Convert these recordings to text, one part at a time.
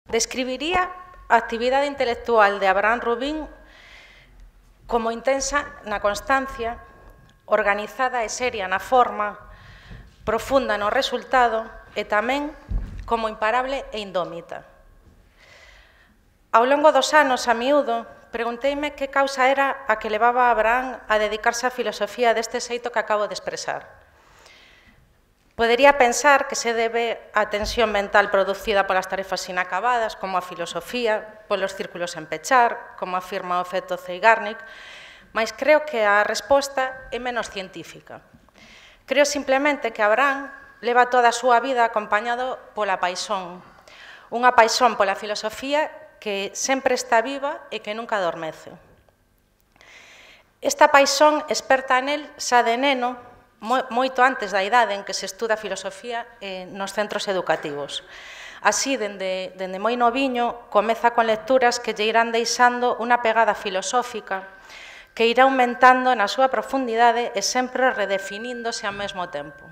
Describiría a actividade intelectual de Abraham Rubín como intensa na constancia, organizada e seria na forma, profunda no resultado e tamén como imparable e indómita. Ao longo dos anos, a miúdo, pregunteime que causa era a que levaba a Abraham a dedicarse á filosofía deste xeito que acabo de expresar. Podería pensar que se debe á tensión mental producida polas tarefas inacabadas, como a filosofía, polos círculos en pechar, como afirma o efecto Zeigarnik, mas creo que a resposta é menos científica. Creo simplemente que Abraham leva toda a súa vida acompañado pola paixón, unha paixón pola filosofía que sempre está viva e que nunca adormece. Esta paixón experta nel xa de neno, moito antes da idade en que se estuda filosofía nos centros educativos. Así, dende moi noviño, comeza con lecturas que lle irán deixando unha pegada filosófica que irá aumentando na súa profundidade e sempre redefiníndose ao mesmo tempo.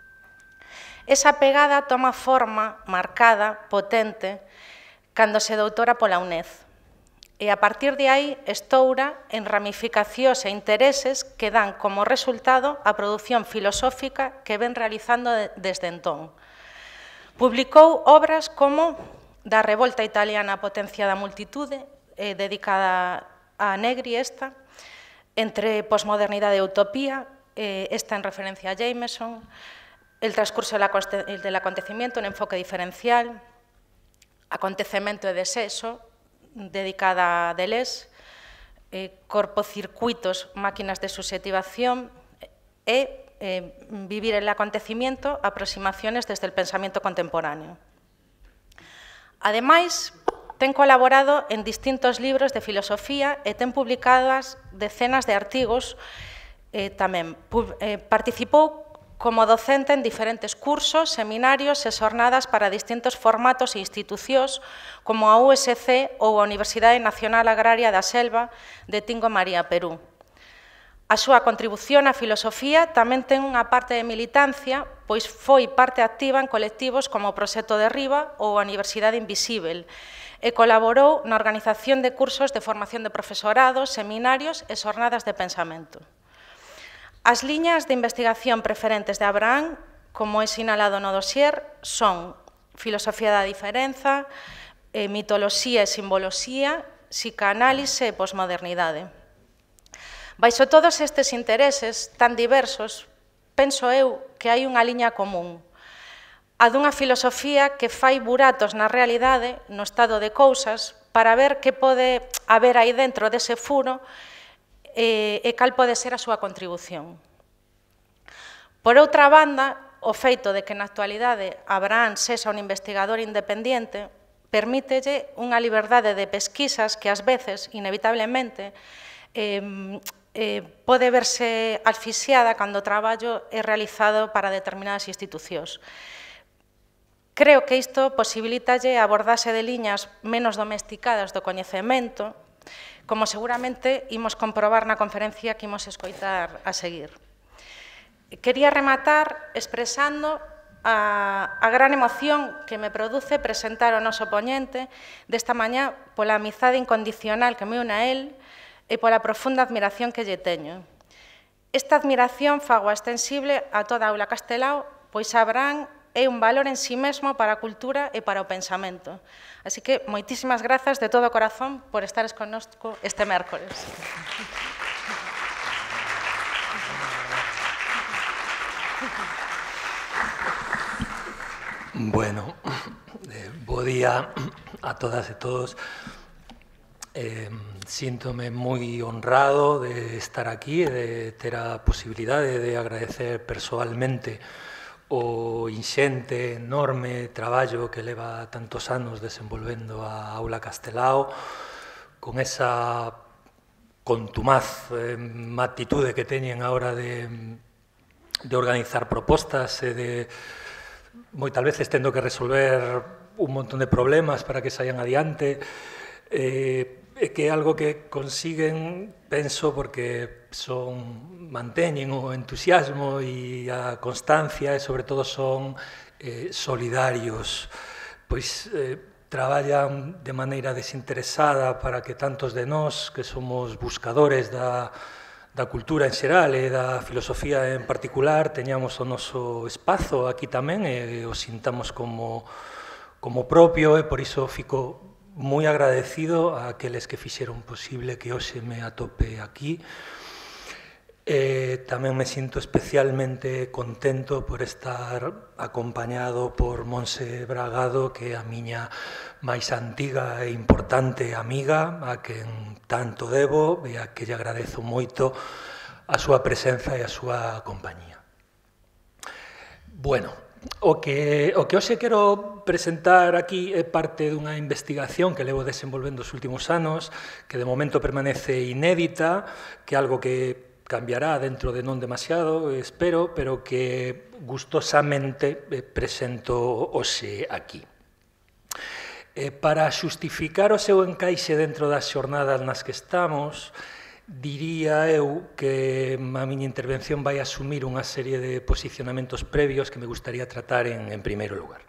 Esa pegada toma forma marcada, potente, cando se doutora pola UNED. E a partir de aí estoura en ramificacións e intereses que dan como resultado a produción filosófica que ven realizando desde entón. Publicou obras como Da revolta italiana potencia da multitude, dedicada a Negri esta, Entre posmodernidade e utopía, esta en referencia a Jameson, El transcurso del acontecimiento, un enfoque diferencial, Acontecemento e desexo, dedicada a Deleuze, Corpocircuitos, máquinas de subjetivación e Vivir el acontecimiento, aproximaciones desde el pensamiento contemporáneo. Ademais, ten colaborado en distintos libros de filosofía e ten publicadas decenas de artigos tamén. Participou como docente en diferentes cursos, seminarios e xornadas para distintos formatos e institucións como a USC ou a Universidade Nacional Agraria da Selva de Tingo María, Perú. A súa contribución á filosofía tamén ten unha parte de militancia, pois foi parte activa en colectivos como o Proxecto Derriba ou a Universidade Invisíbel e colaborou na organización de cursos de formación de profesorado, seminarios e xornadas de pensamento. As liñas de investigación preferentes de Abraham, como é sinalado no dossier, son filosofía da diferenza, mitoloxía e simboloxía, psicanálise e posmodernidade. Baixo todos estes intereses tan diversos, penso eu que hai unha liña común, a dunha filosofía que fai buratos na realidade, no estado de cousas, para ver que pode haber aí dentro dese furo e cal pode ser a súa contribución. Por outra banda, o feito de que na actualidade Abraham sexa un investigador independente permítelle unha liberdade de pesquisas que ás veces, inevitablemente, pode verse asfixiada cando o traballo é realizado para determinadas institucións. Creo que isto posibilitalle a abordaxe de liñas menos domesticadas do coñecemento, como seguramente imos comprobar na conferencia que imos escoitar a seguir. Quería rematar expresando a gran emoción que me produce presentar o noso poñente desta mañá pola amizade incondicional que me une a él e pola profunda admiración que lle teño. Esta admiración fago extensible a toda a aula Castelao, pois Abraham é un valor en sí mesmo para a cultura e para o pensamento. Así que, moitísimas grazas de todo o corazón por estares connosco este mércores. Bueno, bo día a todas e todos. Síntome moi honrado de estar aquí e de ter a posibilidade de agradecer persoalmente o inxente, enorme traballo que leva tantos anos desenvolvendo a Aula Castelao, con esa contumaz actitude que teñen a hora de organizar propostas e de moitas veces tendo que resolver un montón de problemas para que saian adiante, é que é algo que consiguen, penso, porque manteñen o entusiasmo e a constancia e, sobre todo, son solidarios. Pois traballan de maneira desinteresada para que tantos de nós, que somos buscadores da cultura en xeral e da filosofía en particular, teñamos o noso espazo aquí tamén e o sintamos como propio, e por iso fico moi agradecido a aqueles que fixeron posible que hoxe me atope aquí. Tamén me sinto especialmente contento por estar acompañado por Monse Bragado, que é a miña máis antiga e importante amiga, a quen tanto debo e a que lle agradezo moito a súa presenza e a súa compañía. Bueno, o que hoxe quero presentar aquí é parte dunha investigación que levo desenvolvendo os últimos anos, que de momento permanece inédita, que é algo que cambiará dentro de non demasiado, espero, pero que gustosamente presento hoxe aquí. Para xustificar o seu encaixe dentro das xornadas nas que estamos, diría eu que a miña intervención vai asumir unha serie de posicionamentos previos que me gustaría tratar en primeiro lugar.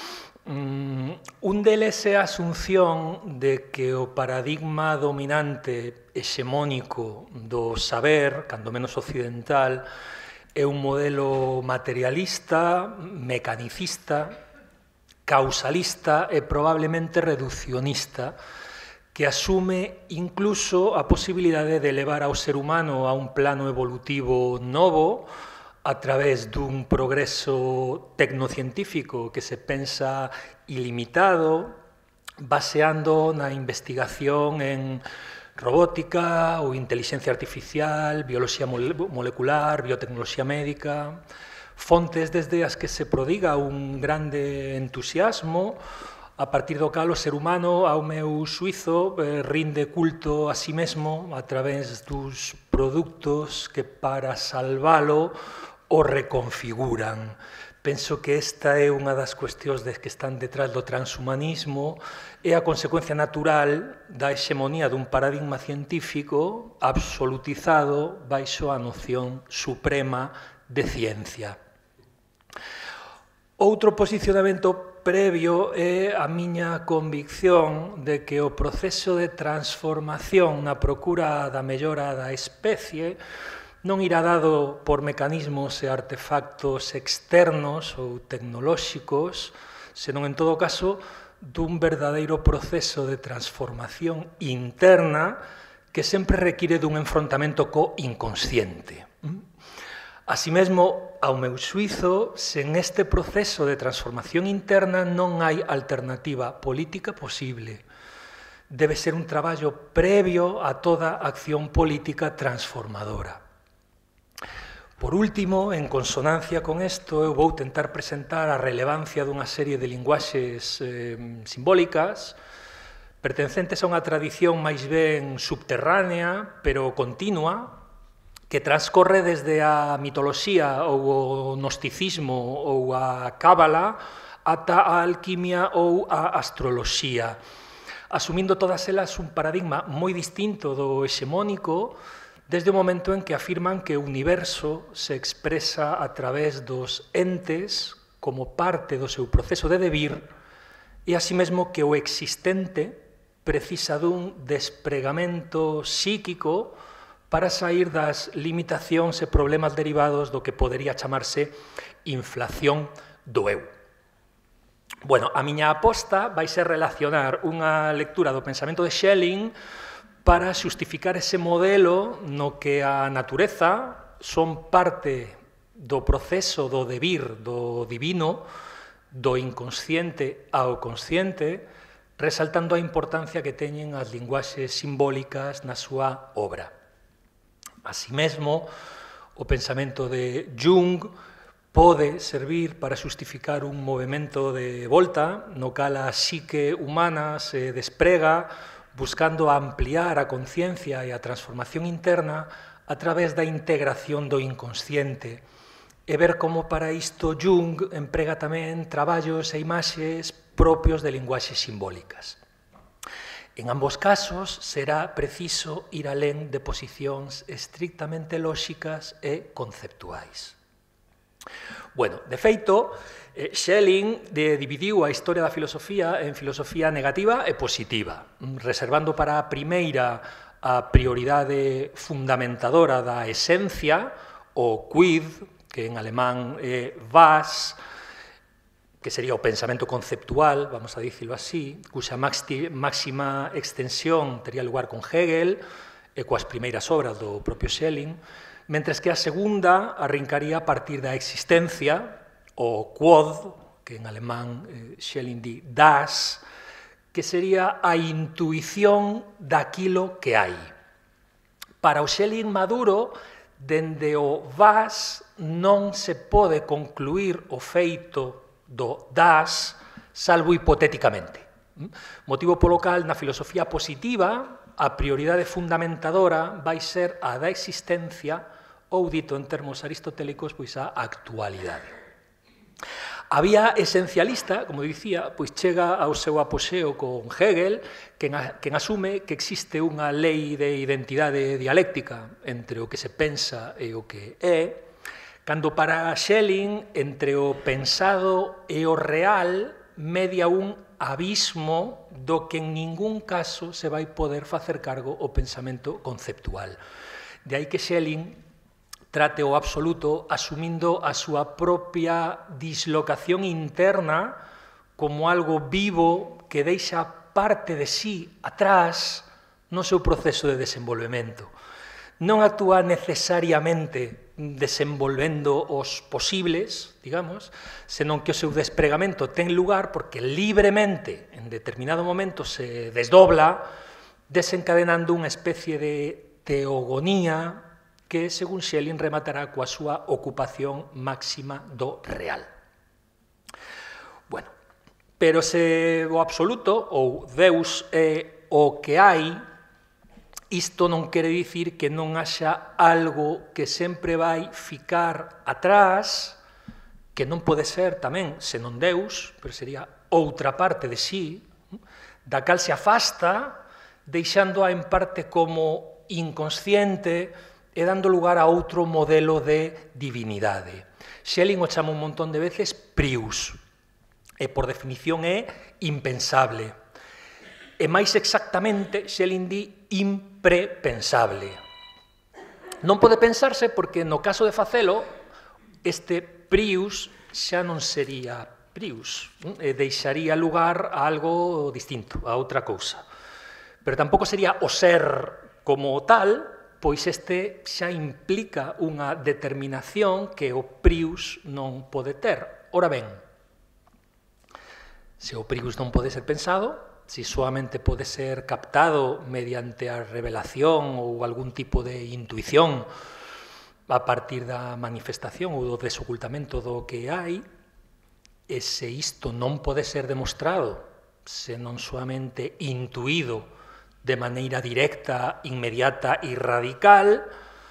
Un deles é a asunción de que o paradigma dominante hexemónico do saber, cando menos occidental, é un modelo materialista, mecanicista, causalista e probablemente reduccionista, que asume incluso a posibilidade de elevar ao ser humano a un plano evolutivo novo a través dun progreso tecnocientífico que se pensa ilimitado, baseando na investigación en robótica ou inteligencia artificial, bioloxía molecular, biotecnoloxía médica, fontes desde as que se prodiga un grande entusiasmo, a partir do cal o ser humano, ao meu xuízo, rinde culto a si mesmo a través dos produtos que para salvalo o reconfiguran. Penso que esta é unha das cuestións que están detrás do transhumanismo e a consecuencia natural da hexemonía dun paradigma científico absolutizado baixo a noción suprema de ciencia. Outro posicionamento previo é a miña convicción de que o proceso de transformación na procura da mellora da especie non irá dado por mecanismos e artefactos externos ou tecnolóxicos, senón, en todo caso, dun verdadeiro proceso de transformación interna que sempre require dun enfrontamento co inconsciente. Así mesmo, ao meu xuízo, sen este proceso de transformación interna non hai alternativa política posible. Debe ser un traballo previo a toda acción política transformadora. Por último, en consonancia con isto, eu vou tentar presentar a relevancia dunha serie de linguaxes simbólicas pertencentes a unha tradición máis ben subterránea, pero continua, que transcorre desde a mitoloxía ou o gnosticismo ou a cábala ata a alquimia ou a astroloxía, asumindo todas elas un paradigma moi distinto do hexemónico, desde o momento en que afirman que o universo se expresa a través dos entes como parte do seu proceso de devir e así mesmo que o existente precisa dun despregamento psíquico para sair das limitacións e problemas derivados do que podería chamarse inflación do eu. Bueno, a miña aposta vai ser relacionar unha lectura do pensamento de Schelling para xustificar ese modelo no que a natureza son parte do proceso do devir, do divino, do inconsciente ao consciente, resaltando a importancia que teñen as linguaxes simbólicas na súa obra. Así mesmo, o pensamento de Jung pode servir para xustificar un movimento de volta no cal a psique humana se desprega buscando ampliar a conciencia e a transformación interna a través da integración do inconsciente e ver como para isto Jung emprega tamén traballos e imaxes propios de linguaxes simbólicas. En ambos casos será preciso ir alén de posicións estrictamente lóxicas e conceptuais. Bueno, de feito, Schelling dividiu a historia da filosofía en filosofía negativa e positiva, reservando para a primeira a prioridade fundamentadora da esencia, o quid, que en alemán é was, que sería o pensamento conceptual, vamos a dicirlo así, cuxa máxima extensión tería lugar con Hegel e coas primeiras obras do propio Schelling, mentres que a segunda arrincaría a partir da existencia, o quod, que en alemán Schelling di das, que sería a intuición daquilo que hai. Para o Schelling maduro, dende o was non se pode concluir o feito do das, salvo hipotéticamente. Motivo polo cal, na filosofía positiva, a prioridade fundamentadora vai ser a da existencia ou, dito en termos aristotélicos, pois a actualidade. A vía esencialista, como dicía, pois chega ao seu apoxeo con Hegel, quen asume que existe unha lei de identidade dialéctica entre o que se pensa e o que é, cando para Schelling, entre o pensado e o real, media un abismo do que en ningún caso se vai poder facer cargo o pensamento conceptual. De aí que Schelling trate o absoluto asumindo a súa propia dislocación interna como algo vivo que deixa parte de sí atrás no seu proceso de desenvolvemento. Non actúa necesariamente desenvolvendo os posibles, digamos, senón que o seu despregamento ten lugar porque libremente, en determinado momento, se desdobla, desencadenando unha especie de teogonía que, según Schelling, rematará coa súa ocupación máxima do real. Bueno, pero se o absoluto, ou Deus, é o que hai, isto non quere dicir que non haxa algo que sempre vai ficar atrás, que non pode ser tamén, senón Deus, pero sería outra parte de sí, da cal se afasta, deixándoa en parte como inconsciente, e dando lugar a outro modelo de divinidade. Schelling o chama un montón de veces prius, e por definición é impensable. E máis exactamente, Schelling di imprepensable. Non pode pensarse porque no caso de facelo, este prius xa non sería prius, e deixaría lugar a algo distinto, a outra cousa. Pero tampouco sería o ser como tal, pois este xa implica unha determinación que o prius non pode ter. Ora ben, se o prius non pode ser pensado, se soamente pode ser captado mediante a revelación ou algún tipo de intuición a partir da manifestación ou do desocultamento do que hai, e se isto non pode ser demostrado, senón soamente intuído de maneira directa, inmediata e radical,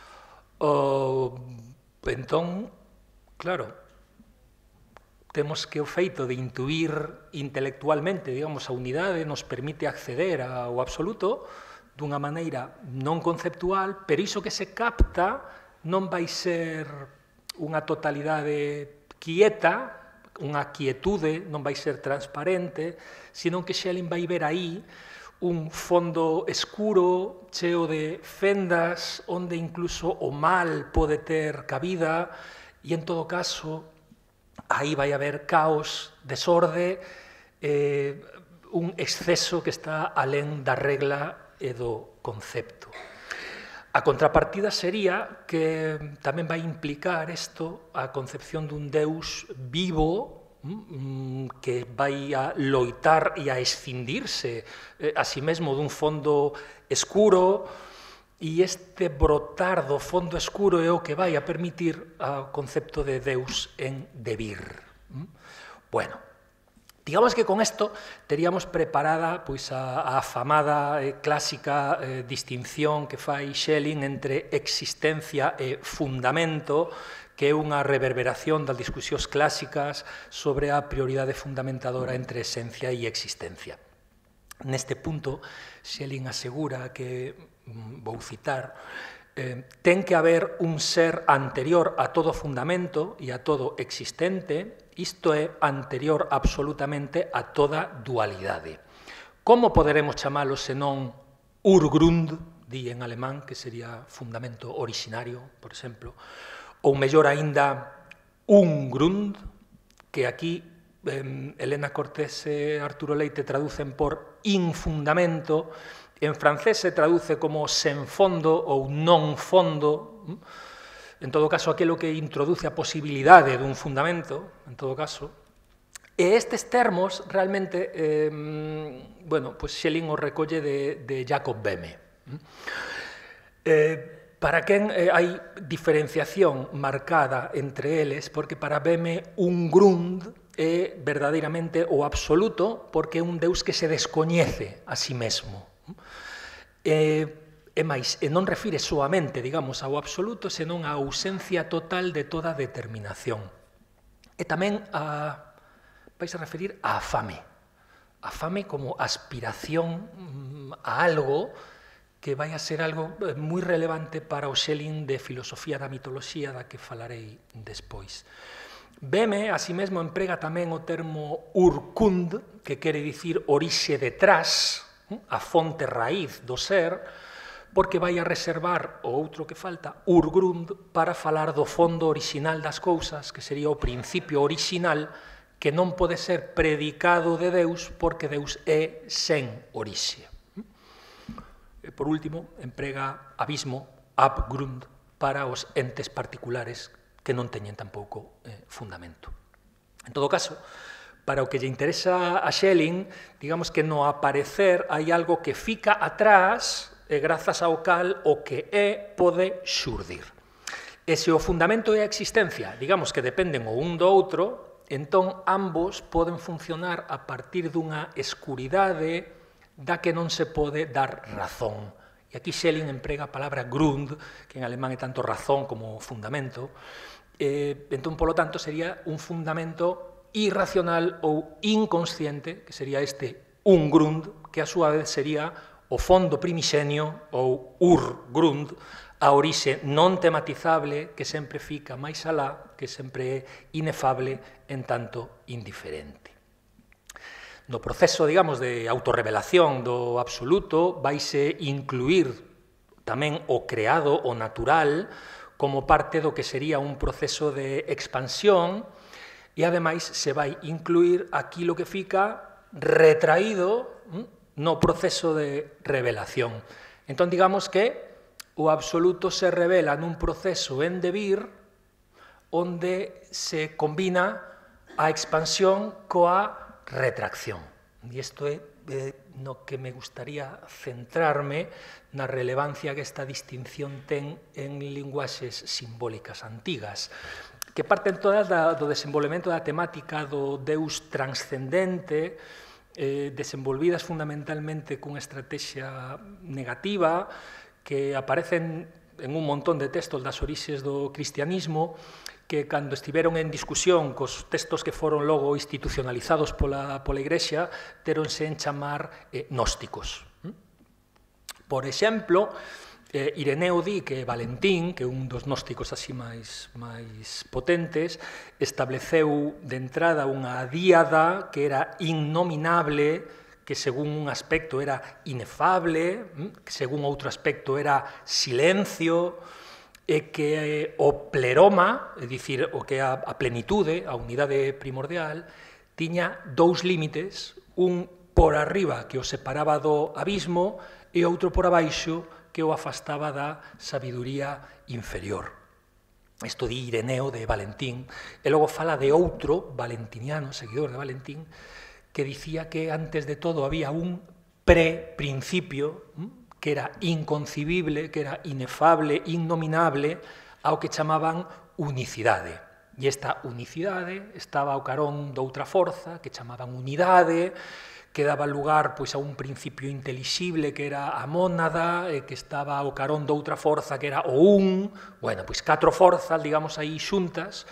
entón, claro, temos que o feito de intuir intelectualmente, digamos, a unidade nos permite acceder ao absoluto dunha maneira non conceptual, pero iso que se capta non vai ser unha totalidade quieta, unha quietude, non vai ser transparente, senón que Schelling vai ver aí un fondo escuro, cheo de fendas, onde incluso o mal pode ter cabida, e en todo caso, aí vai haber caos, desorde, un exceso que está alén da regla e do concepto. A contrapartida sería que tamén vai implicar isto a concepción dun Deus vivo, que vai a loitar e a escindirse a si mesmo dun fondo escuro, e este brotar do fondo escuro é o que vai a permitir o concepto de Deus en devir. Bueno, digamos que con isto teríamos preparada pois a afamada clásica distinción que fai Schelling entre existencia e fundamento, que é unha reverberación das discusións clásicas sobre a prioridade fundamentadora entre esencia e existencia. Neste punto, Schelling asegura que, vou citar, ten que haber un ser anterior a todo fundamento e a todo existente, isto é anterior absolutamente a toda dualidade. Como poderemos chamalo senón Urgrund, di en alemán, que sería fundamento originario, por exemplo, ou mellor aínda Ungrund, que aquí Elena Cortés e Arturo Leite traducen por infundamento, en francés se traduce como sen fondo ou non fondo, en todo caso aquilo que introduce a posibilidade dun fundamento, en todo caso, e estes termos realmente, bueno, pues Schelling os recolle de Jacob Böhme. Para quen hai diferenciación marcada entre eles, porque para Böhme un grund é verdadeiramente o absoluto, porque é un Deus que se descoñece a si mesmo. E máis, non refire soamente, digamos, ao absoluto, senón á ausencia total de toda determinación. E tamén vais a referir á fame. A fame como aspiración a algo que vai a ser algo moi relevante para o Schelling de filosofía da mitoloxía da que falarei despois. Böhme, así mesmo, emprega tamén o termo Urkund, que quere dicir orixe detrás, a fonte raíz do ser, porque vai a reservar o outro que falta, Urgrund, para falar do fondo orixinal das cousas, que sería o principio orixinal, que non pode ser predicado de Deus, porque Deus é sen orixe. Por último, emprega abismo, Abgrund, para os entes particulares que non teñen tampouco fundamento. En todo caso, para o que lle interesa a Schelling, digamos que no aparecer hai algo que fica atrás e grazas ao cal o que é pode xurdir. E se o fundamento é a existencia, digamos que dependen o un do outro, entón ambos poden funcionar a partir dunha escuridade da que non se pode dar razón. E aquí Schelling emprega a palabra Grund, que en alemán é tanto razón como fundamento. Entón, polo tanto, sería un fundamento irracional ou inconsciente, que sería este Ungrund, que a súa vez sería o fondo primixenio ou Urgrund, a orixe non tematizable que sempre fica máis alá, que sempre é inefable en tanto indiferente. No proceso, digamos, de autorrevelación do absoluto, vaise incluir tamén o creado, o natural, como parte do que sería un proceso de expansión, e ademais se vai incluir aquilo que fica retraído no proceso de revelación. Entón, digamos que o absoluto se revela nun proceso en devir onde se combina a expansión coa retracción. E isto é no que me gustaría centrarme na relevancia que esta distinción ten en linguaxes simbólicas antigas, que parten todas do desenvolvemento da temática do Deus transcendente, desenvolvidas fundamentalmente cunha estrategia negativa, que aparecen en un montón de textos das orixes do cristianismo, que cando estiveron en discusión cos textos que foron logo institucionalizados pola Igrexa, teronse en chamar gnósticos. Por exemplo, Ireneo di que Valentín, que é un dos gnósticos así máis potentes, estableceu de entrada unha díada que era innominable, que según un aspecto era inefable, que según outro aspecto era silencio, e que o pleroma, é dicir, o que é a plenitude, a unidade primordial, tiña dous límites, un por arriba que o separaba do abismo e outro por abaixo que o afastaba da sabiduría inferior. Isto di Ireneo de Valentín, e logo fala de outro valentiniano, seguidor de Valentín, que dicía que antes de todo había un pre-principio, que era inconcibible, que era inefable, innominable, ao que chamaban unicidade. E esta unicidade estaba ao carón doutra forza, que chamaban unidade, que daba lugar pois, a un principio intelixible, que era a mónada, e que estaba ao carón doutra forza, que era o un, bueno, pois 4 forzas, digamos, aí xuntas,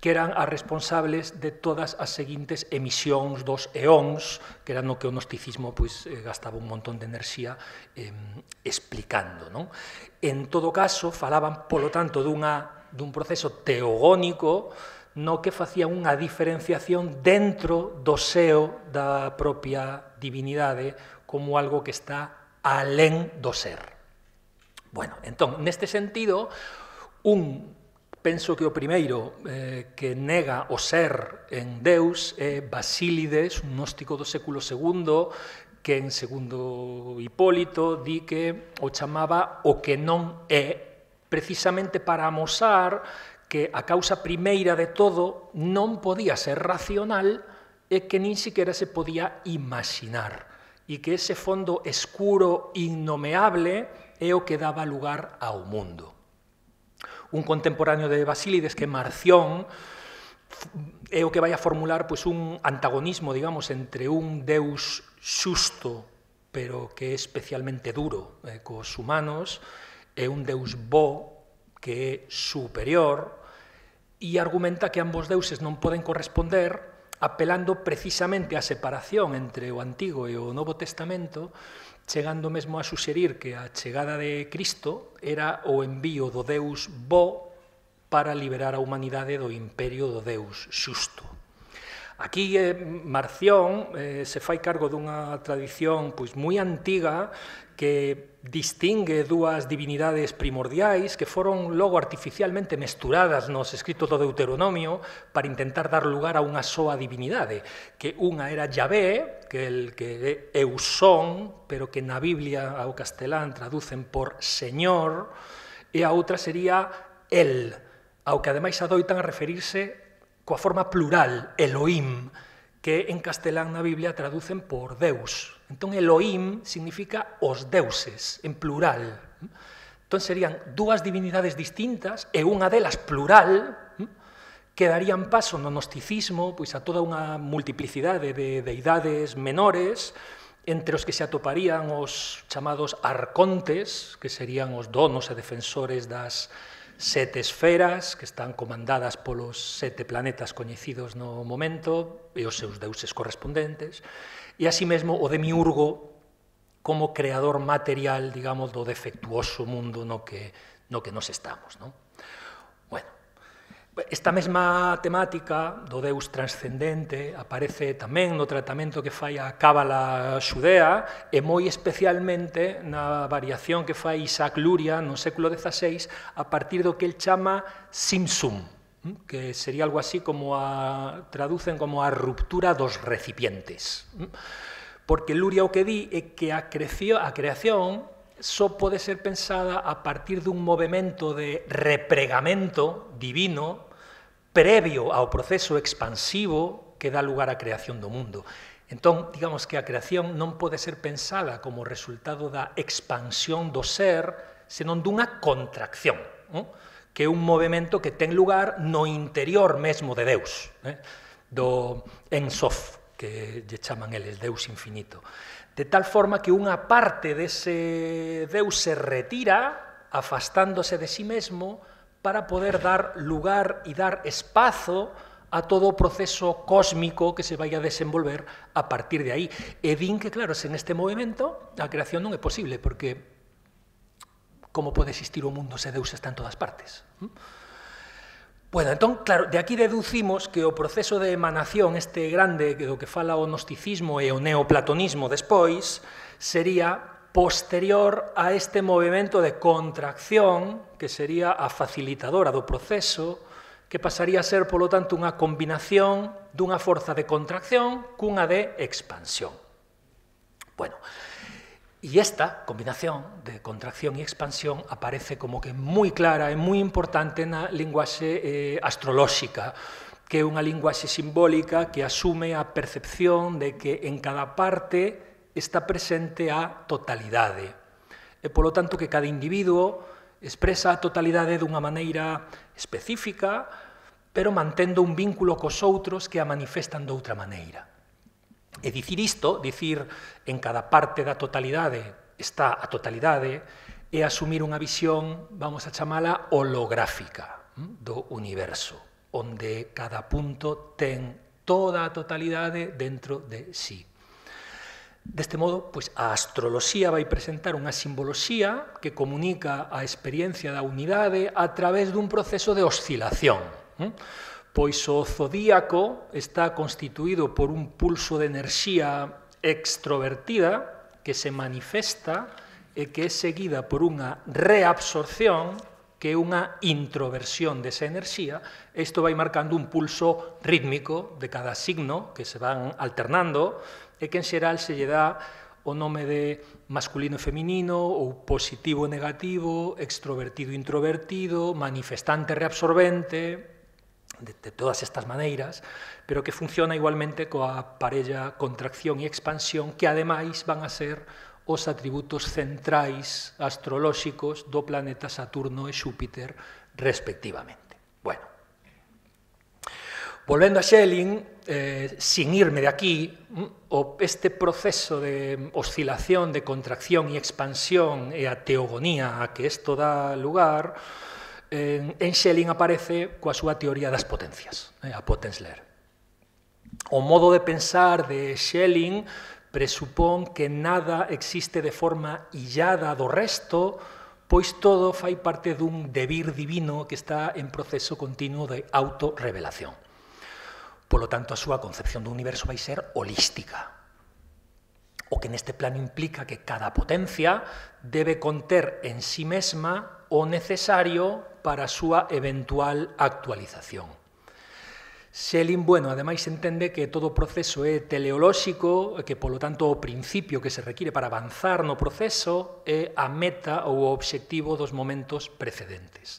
que eran as responsables de todas as seguintes emisións dos eóns, que era no que o gnosticismo gastaba un montón de enerxía explicando. Non? En todo caso, falaban, polo tanto, dun proceso teogónico no que facía unha diferenciación dentro do seo da propia divinidade como algo que está alén do ser. Bueno, entón, neste sentido, penso que o primeiro que nega o ser en Deus é Basílides, un gnóstico do século II, que en segundo Hipólito di que o chamaba o que non é, precisamente para amosar que a causa primeira de todo non podía ser racional e que nin siquiera se podía imaginar, e que ese fondo escuro innomeable é o que daba lugar ao mundo. Un contemporáneo de Basílides, que é Marción, é o que vai a formular un antagonismo, digamos, entre un Deus xusto, pero que é especialmente duro cos humanos, e un Deus bo, que é superior, e argumenta que ambos deuses non poden corresponder, apelando precisamente á separación entre o Antigo e o Novo Testamento, chegando mesmo a suxerir que a chegada de Cristo era o envío do Deus bo para liberar a humanidade do imperio do Deus xusto. Aquí Marción se fai cargo dunha tradición moi antiga que distingue dúas divinidades primordiais que foron logo artificialmente mesturadas nos escritos do Deuteronomio para intentar dar lugar a unha soa divinidade, que unha era Yahvé, que é Eusón, pero que na Biblia ao castelán traducen por Señor, e a outra sería El, ao que ademais adoitan a referirse coa forma plural, Elohim, que en castelán na Biblia traducen por Deus. Entón, Elohim significa os deuses, en plural. Entón, serían dúas divinidades distintas, e unha delas plural, que darían paso no gnosticismo a toda unha multiplicidade de deidades menores, entre os que se atoparían os chamados arcontes, que serían os donos e defensores das 7 esferas, que están comandadas polos 7 planetas coñecidos no momento, e os seus deuses correspondentes, e así mesmo o demiurgo como creador material, digamos, do defectuoso mundo no que nos estamos. Bueno, esta mesma temática do Deus transcendente aparece tamén no tratamento que fai a Cábala xudea e moi especialmente na variación que fai Isaac Luria no século XVI a partir do que el chama Simsum, que sería algo así como traducen como a ruptura dos recipientes. Porque Luria o que di é que a creación só pode ser pensada a partir dun movimento de repregamento divino previo ao proceso expansivo que dá lugar á creación do mundo. Entón, digamos que a creación non pode ser pensada como resultado da expansión do ser, senón dunha contracción, que é un movimento que ten lugar no interior mesmo de Deus, do En Sof, que lle chaman eles, Deus infinito. De tal forma que unha parte dese Deus se retira, afastándose de sí mesmo, para poder dar lugar e dar espazo a todo o proceso cósmico que se vai a desenvolver a partir de aí. E din que, claro, sen este movimento, a creación non é posible, porque como pode existir o mundo se Deus está en todas partes? Bueno, entón, claro, de aquí deducimos que o proceso de emanación este grande do que fala o gnosticismo e o neoplatonismo despois sería posterior a este movimento de contracción que sería a facilitadora do proceso, que pasaría a ser, polo tanto, unha combinación dunha forza de contracción cunha de expansión. Bueno, e esta combinación de contracción e expansión aparece como que moi clara e moi importante na linguaxe astrolóxica, que é unha linguaxe simbólica que asume a percepción de que en cada parte está presente a totalidade. E, polo tanto, que cada individuo expresa a totalidade dunha maneira específica, pero mantendo un vínculo cos outros que a manifestan de outra maneira. E dicir isto, dicir en cada parte da totalidade está a totalidade, é asumir unha visión, vamos a chamala, holográfica do universo. onde cada punto ten toda a totalidade dentro de sí. Deste modo, pois, a astroloxía vai presentar unha simboloxía que comunica a experiencia da unidade a través dun proceso de oscilación. Pois o zodíaco está constituído por un pulso de enerxía extrovertida que se manifesta e que é seguida por unha reabsorción que é unha introversión desa enerxía. Isto vai marcando un pulso rítmico de cada signo que se van alternando e que en xeral se lle dá o nome de masculino e feminino ou positivo e negativo, extrovertido e introvertido, manifestante e reabsorbente, de todas estas maneiras, pero que funciona igualmente coa parella contracción e expansión, que ademais van a ser os atributos centrais astrolóxicos do planeta Saturno e Xúpiter, respectivamente. Bueno, volvendo a Schelling, sin irme de aquí, este proceso de oscilación, de contracción e expansión e a teogonía a que isto dá lugar, en Schelling aparece coa súa teoría das potencias, a Potenslehre. O modo de pensar de Schelling presupón que nada existe de forma illada do resto, pois todo fai parte dun devir divino que está en proceso continuo de autorrevelación. Polo tanto, a súa concepción do universo vai ser holística, o que neste plano implica que cada potencia debe conter en sí mesma o necesario para a súa eventual actualización. Schelling, bueno, ademais entende que todo proceso é teleolóxico, e que, polo tanto, o principio que se require para avanzar no proceso é a meta ou o obxectivo dos momentos precedentes.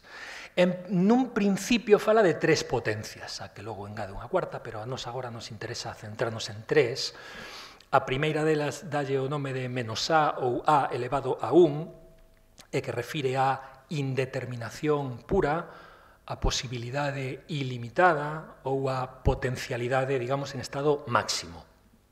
Nun principio fala de tres potencias, a que logo engade unha cuarta, pero a nos agora nos interesa centrarnos en tres. A primeira delas dalle o nome de menos A ou A elevado a 1, e que refire a indeterminación pura, a posibilidade ilimitada ou a potencialidade, digamos, en estado máximo.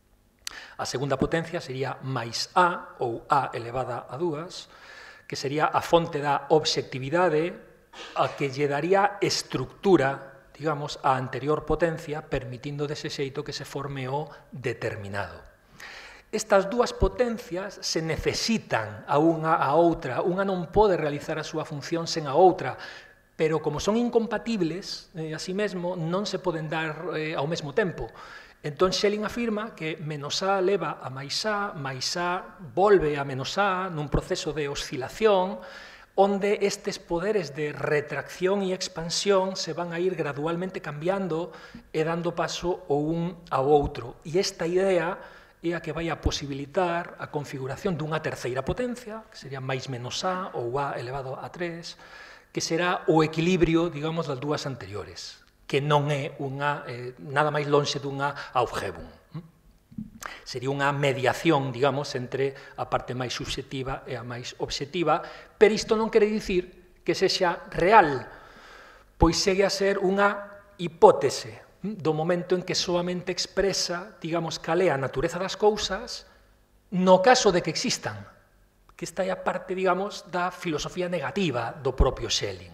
A segunda potencia sería máis A ou A elevada a 2, que sería a fonte da obxectividade, a que lle daría estructura, digamos, á anterior potencia, permitindo dese xeito que se forme o determinado. Estas dúas potencias se necesitan a unha a outra, unha non pode realizar a súa función sen a outra, pero como son incompatibles, así mesmo, non se poden dar ao mesmo tempo. Entón, Schelling afirma que menos A leva a máis A volve a menos A nun proceso de oscilación, onde estes poderes de retracción e expansión se van a ir gradualmente cambiando e dando paso o un ao outro. E esta idea é a que vai a posibilitar a configuración dunha terceira potencia, que sería máis menos A ou A elevado a 3, que será o equilibrio, digamos, das dúas anteriores, que non é nada máis lonxe dunha Aufhebung. Sería unha mediación, digamos, entre a parte máis subxectiva e a máis obxectiva, pero isto non quere dicir que sexa real, pois segue a ser unha hipótese do momento en que soamente expresa, digamos, cal é a natureza das cousas no caso de que existan, que esta é a parte, digamos, da filosofía negativa do propio Schelling.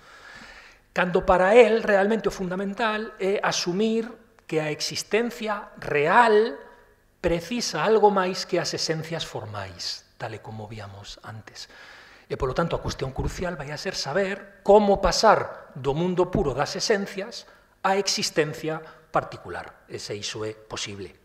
Cando para él realmente o fundamental é asumir que a existencia real precisa algo máis que as esencias formais, tal e como víamos antes. E, polo tanto, a cuestión crucial vai a ser saber como pasar do mundo puro das esencias á existencia particular, e se iso é posible.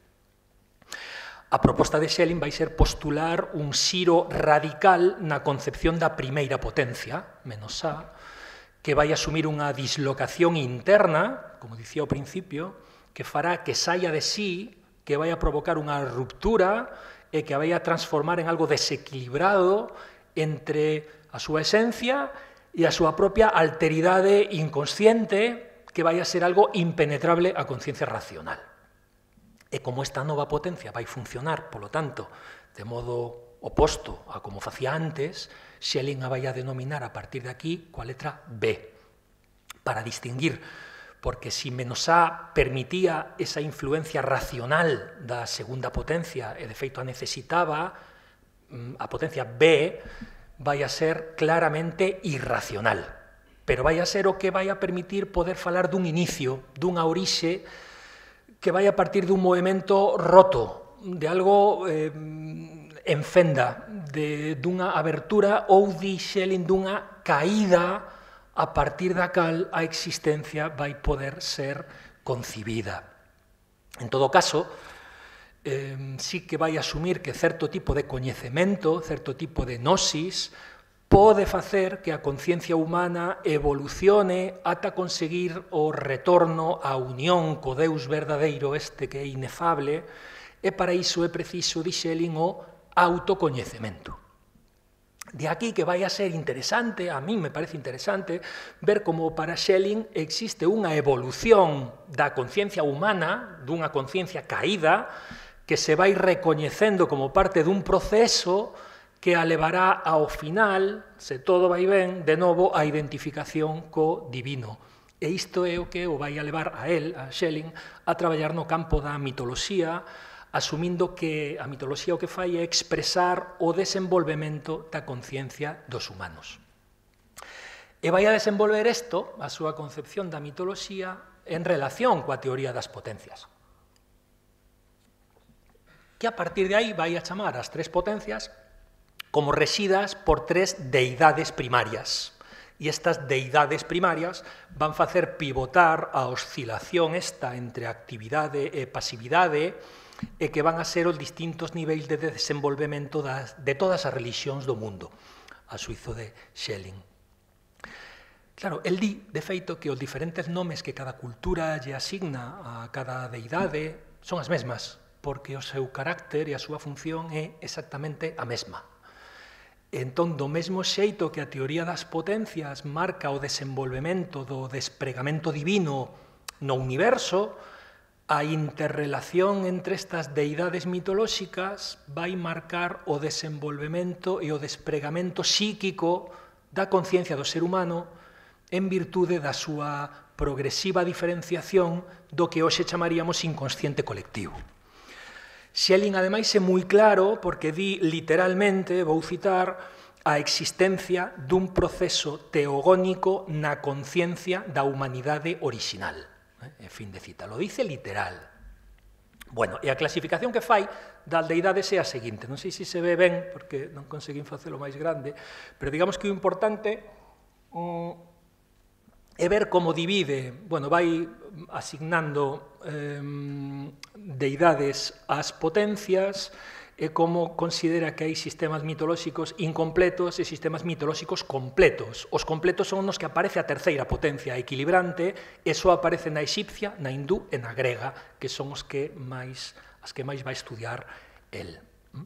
A proposta de Schelling vai ser postular un xiro radical na concepción da primeira potencia, menos A, que vai asumir unha dislocación interna, como dicía ao principio, que fará que saia de sí, que vai a provocar unha ruptura e que vai a transformar en algo desequilibrado entre a súa esencia e a súa propia alteridade inconsciente, que vai a ser algo impenetrable á conciencia racional. E como esta nova potencia vai funcionar, polo tanto, de modo oposto a como facía antes, Schelling a vai a denominar a partir de aquí coa letra B, para distinguir, porque si menos A permitía esa influencia racional da segunda potencia e de feito a necesitaba, a potencia B vai a ser claramente irracional. pero vai a ser o que vai a permitir poder falar dun inicio, dunha orixe que vai a partir dun movimento roto, de algo en fenda, dunha abertura ou, di Schelling, dunha caída a partir da cal a existencia vai poder ser concibida. En todo caso, sí que vai asumir que certo tipo de coñecemento, certo tipo de gnosis, pode facer que a conciencia humana evolucione ata conseguir o retorno á unión co Deus verdadeiro, este que é inefable, e para iso é preciso, di Schelling, o autocoñecemento. De aquí que vai a ser interesante, a mí me parece interesante, ver como para Schelling existe unha evolución da conciencia humana, dunha conciencia caída, que se vai recoñecendo como parte dun proceso que a levará ao final, se todo vai ben, de novo a identificación co divino. E isto é o que o vai a levar a él, a Schelling, a traballar no campo da mitoloxía, asumindo que a mitoloxía o que fai é expresar o desenvolvemento da conciencia dos humanos. E vai a desenvolver isto, a súa concepción da mitoloxía, en relación coa teoría das potencias. Que a partir de aí vai a chamar as tres potencias como rexidas por tres deidades primarias. E estas deidades primarias van facer pivotar a oscilación esta entre actividade e pasividade, e que van a ser os distintos niveis de desenvolvemento de todas as religións do mundo, a suizo de Schelling. Claro, el di, de feito, que os diferentes nomes que cada cultura lle asigna a cada deidade son as mesmas, porque o seu carácter e a súa función é exactamente a mesma. Entón, do mesmo xeito que a teoría das potencias marca o desenvolvemento do despregamento divino no universo, a interrelación entre estas deidades mitolóxicas vai marcar o desenvolvemento e o despregamento psíquico da conciencia do ser humano en virtude da súa progresiva diferenciación do que hoxe chamaríamos inconsciente colectivo. Schelling, ademais, é moi claro porque di literalmente, vou citar, a existencia dun proceso teogónico na conciencia da humanidade orixinal. En fin de cita, lo dice literal. Bueno, e a clasificación que fai das deidades é a seguinte, non sei se se ve ben, porque non conseguín facelo máis grande, pero digamos que o importante é ver como divide, bueno, vai asignando deidades ás potencias, e como considera que hai sistemas mitolóxicos incompletos e sistemas mitolóxicos completos. Os completos son os que aparece a terceira potencia equilibrante, e só aparece na exipcia, na hindú e na grega, que son as que máis vai estudiar el.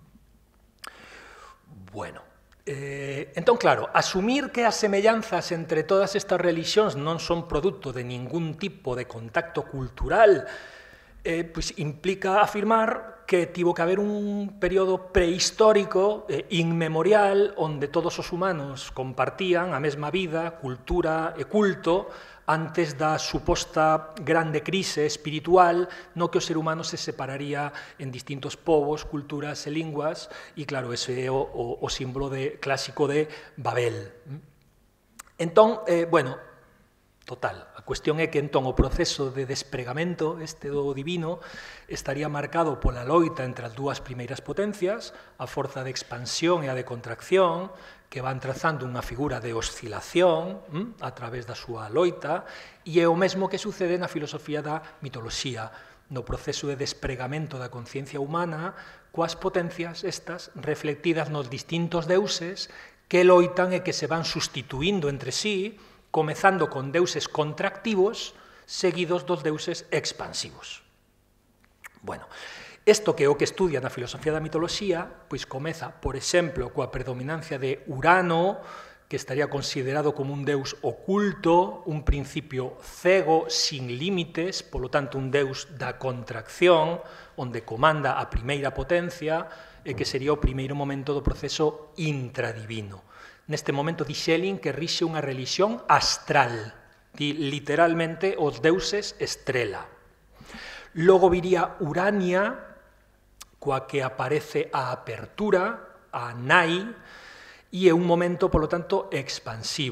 Bueno, entón, claro, asumir que as semellanzas entre todas estas religións non son produto de ningún tipo de contacto cultural, pois implica afirmar que tivo que haber un período prehistórico inmemorial onde todos os humanos compartían a mesma vida, cultura e culto antes da suposta grande crise espiritual no que o ser humano se separaría en distintos povos, culturas e linguas, e claro, ese é o símbolo clásico de Babel. Entón, bueno, total, a cuestión é que entón o proceso de despregamento este do divino estaría marcado pola loita entre as dúas primeiras potencias, a forza de expansión e a de contracción, que van trazando unha figura de oscilación a través da súa loita, e é o mesmo que sucede na filosofía da mitoloxía, no proceso de despregamento da conciencia humana, coas potencias estas reflectidas nos distintos deuses que loitan e que se van sustituindo entre sí, comezando con deuses contractivos, seguidos dos deuses expansivos. Bueno, isto que é o que estudia na filosofía da mitoloxía, pois comeza, por exemplo, coa predominancia de Urano, que estaría considerado como un deus oculto, un principio cego, sin límites, polo tanto, un deus da contracción, onde comanda a primeira potencia, e que sería o primeiro momento do proceso intradivino. Neste momento di Schelling que rixe unha religión astral, literalmente os deuses estrela. Logo viría Urania, coa que aparece a apertura, a Nai, e é un momento, polo tanto, expansivo.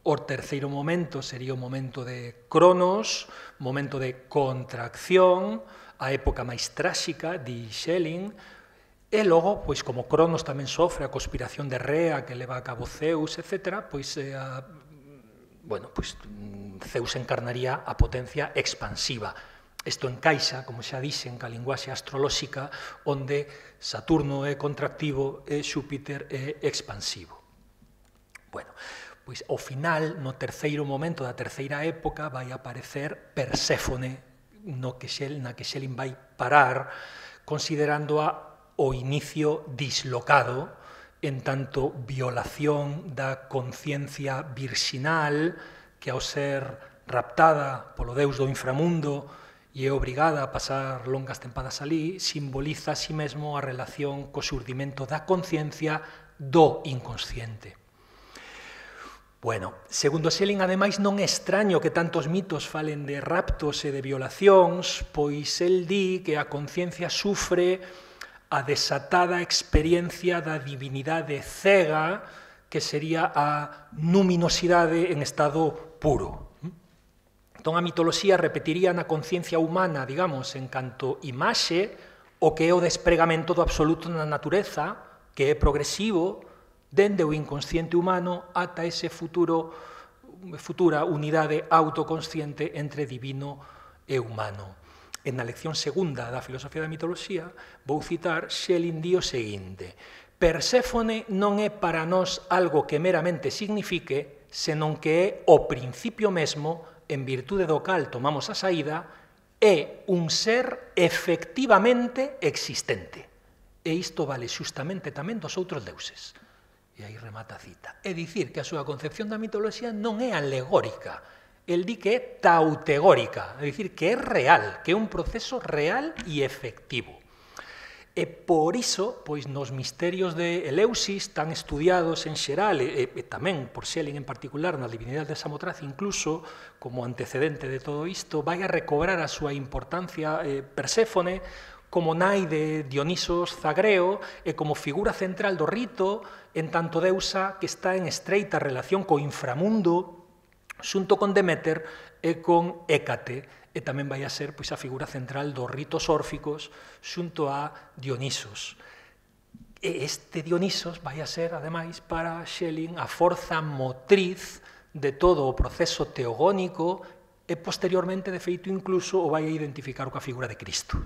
O terceiro momento sería o momento de Cronos, momento de contracción, a época máis tráxica, di Schelling, e logo, pois, como Cronos tamén sofre a conspiración de Rea que leva a cabo Zeus, etc., pois, Zeus encarnaría a potencia expansiva. Isto encaixa, como xa dixen, ca linguaxe astrolóxica, onde Saturno é contractivo e Xúpiter é expansivo. Bueno, pois ao final, no terceiro momento da terceira época, vai aparecer Perséfone, na que Schelling vai parar, considerándoa o inicio dislocado, en tanto violación da conciencia virxinal, que ao ser raptada polo deus do inframundo e é obrigada a pasar longas tempadas alí, simboliza a sí mesmo a relación co xurdimento da conciencia do inconsciente. Bueno, segundo Schelling, ademais, non é extraño que tantos mitos falen de raptos e de violacións, pois el di que a conciencia sufre a desatada experiencia da divinidade cega, que sería a luminosidade en estado puro. Entón, a mitoloxía repetiría na conciencia humana, digamos, en canto imaxe, o que é o despregamento do absoluto na natureza, que é progresivo, dende o inconsciente humano ata ese futura unidade autoconsciente entre divino e humano. En na lección segunda da filosofía da mitoloxía vou citar Schelling di o seguinte: Perséfone non é para nós algo que meramente signifique, senón que é o principio mesmo en virtude do cal tomamos a saída, é un ser efectivamente existente. E isto vale xustamente tamén dos outros deuses. E aí remata a cita. É dicir, que a súa concepción da mitoloxía non é alegórica, el di que é tautegórica, é dicir, que é real, que é un proceso real e efectivo. E por iso, pois, nos misterios de Eleusis, tan estudiados en xeral, e tamén por Schelling en particular, na divinidade de Samotracia, incluso, como antecedente de todo isto, vai a recobrar a súa importancia Perséfone como nai de Dionisos Zagreo e como figura central do rito, en tanto deusa que está en estreita relación co inframundo, xunto con Deméter e con Hécate, e tamén vai a ser, pois, a figura central dos ritos órficos xunto a Dionisos. E este Dionisos vai a ser, ademais, para Schelling, a forza motriz de todo o proceso teogónico e, posteriormente, de feito, incluso o vai a identificar coa figura de Cristo.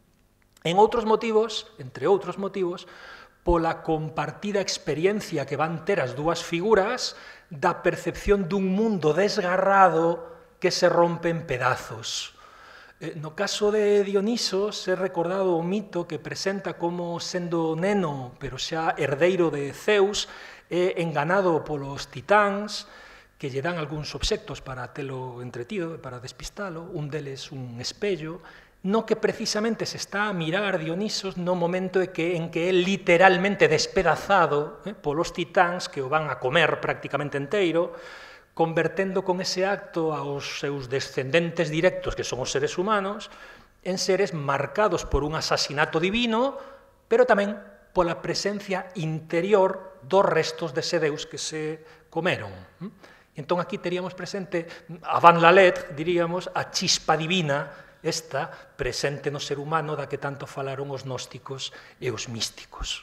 En outros motivos, entre outros motivos, pola compartida experiencia que van ter as dúas figuras da percepción dun mundo desgarrado que se rompe en pedazos. No caso de Dionisos, é recordado o mito que presenta como sendo neno, pero xa herdeiro de Zeus, é enganado polos titáns, que lle dan algúns obxectos para telo entretido, para despistalo, un deles un espello, no que precisamente se está a mirar Dionisos no momento en que é literalmente despedazado polos titáns que o van a comer prácticamente enteiro, convertendo con ese acto aos seus descendentes directos, que son os seres humanos, en seres marcados por un asasinato divino, pero tamén pola presencia interior dos restos dese deus que se comeron. Entón, aquí teríamos presente, avant la lettre, diríamos, a chispa divina, esta presente no ser humano da que tanto falaron os gnósticos e os místicos.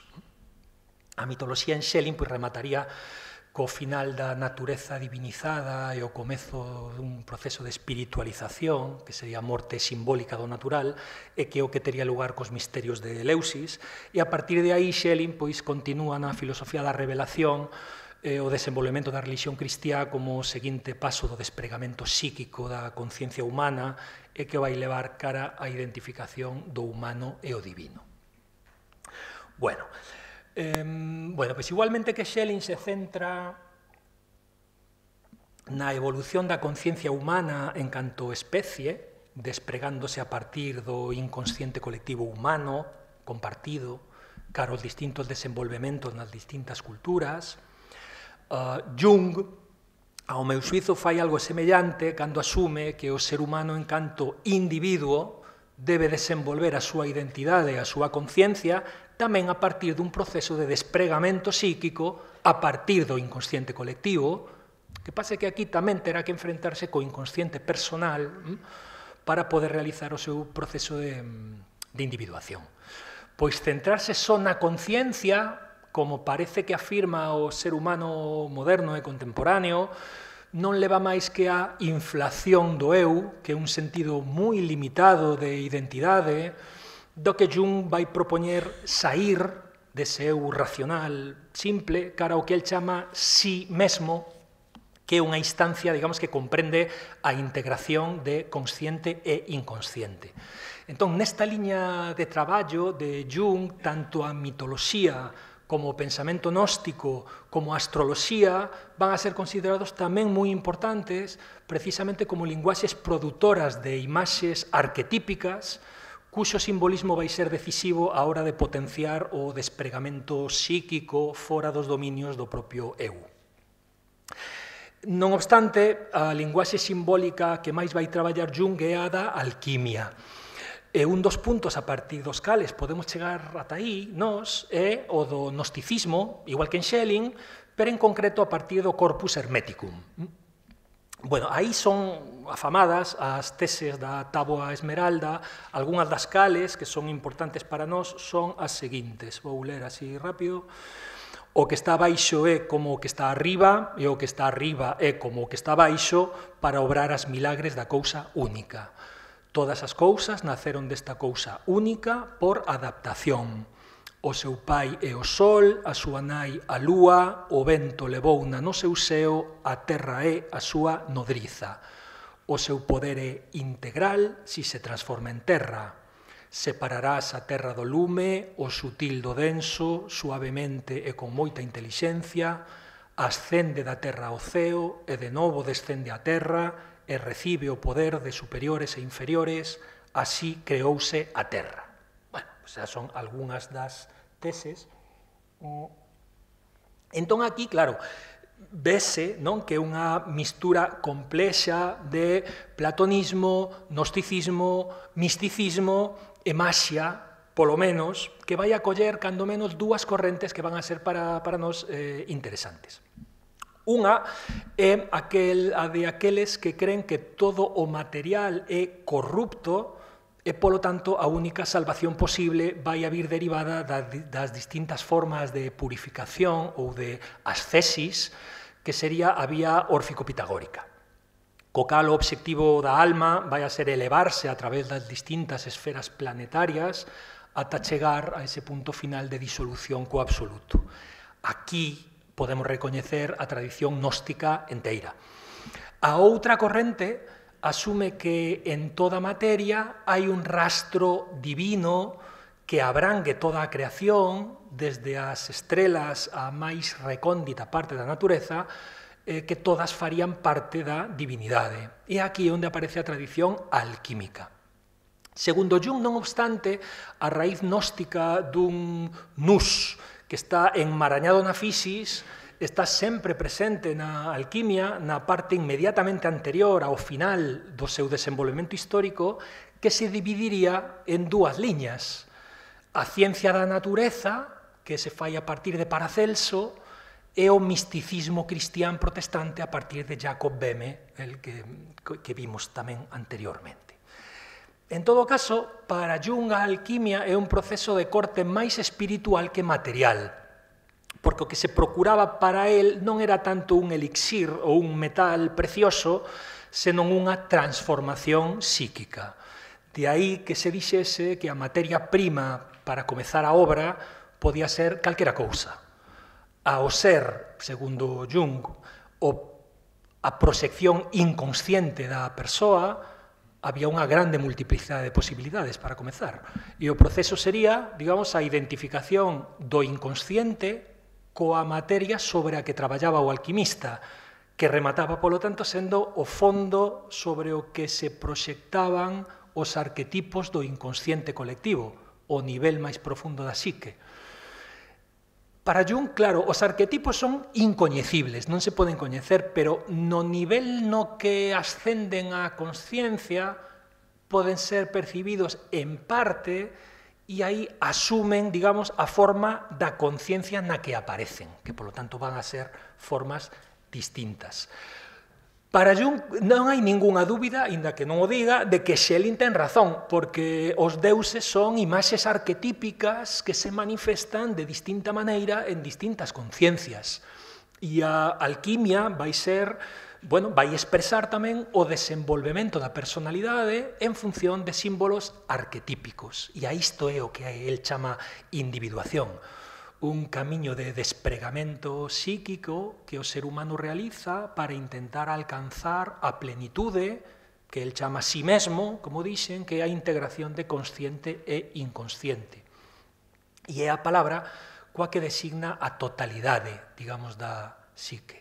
A mitoloxía en Schelling remataría co final da natureza divinizada e o comezo dun proceso de espiritualización, que sería a morte simbólica do natural, e que é o que tería lugar cos misterios de Eleusis, e a partir de aí Schelling continúa na filosofía da revelación o desenvolvemento da religión cristiá como o seguinte paso do despregamento psíquico da conciencia humana e que vai levar cara á identificación do humano e o divino. Bueno, pois igualmente que Schelling se centra na evolución da conciencia humana en canto especie, despregándose a partir do inconsciente colectivo humano, compartido, cara aos distintos desenvolvementos nas distintas culturas. Jung, ao meu xuizo, fai algo semellante cando asume que o ser humano en canto individuo debe desenvolver a súa identidade e a súa conciencia tamén a partir dun proceso de despregamento psíquico a partir do inconsciente colectivo, Que pasa que aquí tamén terá que enfrentarse co inconsciente personal para poder realizar o seu proceso de individuación. Pois centrarse só na conciencia, como parece que afirma o ser humano moderno e contemporáneo, non leva máis que a inflación do eu, que é un sentido moi limitado de identidade, do que Jung vai propoñer sair dese eu racional simple cara ao que el chama si mesmo, que é unha instancia, digamos, que comprende a integración de consciente e inconsciente. Entón, nesta liña de traballo de Jung, tanto a mitoloxía como o pensamento gnóstico, como a astroloxía, van a ser considerados tamén moi importantes, precisamente como linguaxes produtoras de imaxes arquetípicas, cuxo simbolismo vai ser decisivo á hora de potenciar o despregamento psíquico fora dos dominios do propio eu. Non obstante, a linguaxe simbólica que máis vai traballar Jung é a da alquimia. E un dos puntos a partir dos cales podemos chegar ata aí, nós, é o do gnosticismo, igual que en Schelling, pero en concreto a partir do corpus hermeticum. Bueno, aí son afamadas as teses da Táboa Esmeralda, algunhas das cales, que son importantes para nós, son as seguintes. Vou ler así rápido. O que está abaixo é como o que está arriba, e o que está arriba é como o que está abaixo, para obrar as milagres da cousa única. Todas as cousas naceron desta cousa única por adaptación. O seu pai é o sol, a súa nai a lúa, o vento levouna no seu seo, a terra é a súa nodriza. O seu poder é integral si se transforma en terra. Separarás a terra do lume, o sutil do denso, suavemente e con moita intelixencia, ascende da terra ao ceo e de novo descende á terra e recibe o poder de superiores e inferiores, así creouse a terra. Bueno, xa son algunhas das teses. Entón aquí, claro, vese, non, que é unha mistura complexa de platonismo, gnosticismo, misticismo e maxia, polo menos, que vai a coller cando menos dúas correntes que van a ser para nós interesantes. Unha é a de aqueles que creen que todo o material é corrupto e, polo tanto, a única salvación posible vai a vir derivada das distintas formas de purificación ou de ascesis, que sería a vía órfico-pitagórica. Co cal o obxectivo da alma vai a ser elevarse a través das distintas esferas planetarias ata chegar a ese punto final de disolución co absoluto. Aquí podemos recoñecer a tradición gnóstica enteira. A outra corrente asume que en toda materia hai un rastro divino que abrangue toda a creación, desde as estrelas á máis recóndita parte da natureza, que todas farían parte da divinidade. E aquí onde aparece a tradición alquímica. Segundo Jung, non obstante, a raíz gnóstica dun nous que está enmarañado na fisis está sempre presente na alquimia, na parte inmediatamente anterior ao final do seu desenvolvemento histórico, que se dividiría en dúas liñas. A ciencia da natureza, que se fai a partir de Paracelso, e o misticismo cristián protestante a partir de Jacob Böhme, el que vimos tamén anteriormente. En todo caso, para Jung a alquimia é un proceso de corte máis espiritual que material, porque o que se procuraba para él non era tanto un elixir ou un metal precioso, senón unha transformación psíquica. De aí que se dixese que a materia prima para comezar a obra podía ser calquera cousa. Ao ser, segundo Jung, a proxección inconsciente da persoa, había unha grande multiplicidade de posibilidades para comezar. E o proceso sería, digamos, a identificación do inconsciente coa materia sobre a que traballaba o alquimista, que remataba, polo tanto, sendo o fondo sobre o que se proxectaban os arquetipos do inconsciente colectivo, o nivel máis profundo da psique. Para Jung, claro, os arquetipos son incoñecibles, non se poden coñecer, pero no nivel no que ascenden á consciencia poden ser percibidos en parte e aí asumen, digamos, a forma da conciencia na que aparecen, que, polo tanto, van a ser formas distintas. Para Jung non hai ningunha dúbida, aínda que non o diga, de que Schelling ten razón, porque os deuses son imaxes arquetípicas que se manifestan de distinta maneira en distintas conciencias. E a alquimia vai ser, bueno, vai expresar tamén o desenvolvemento da personalidade en función de símbolos arquetípicos. E a isto é o que el chama individuación. Un camiño de despregamento psíquico que o ser humano realiza para intentar alcanzar a plenitude que el chama a sí mesmo, como dixen, que é a integración de consciente e inconsciente. E é a palabra coa que designa a totalidade, digamos, da psique.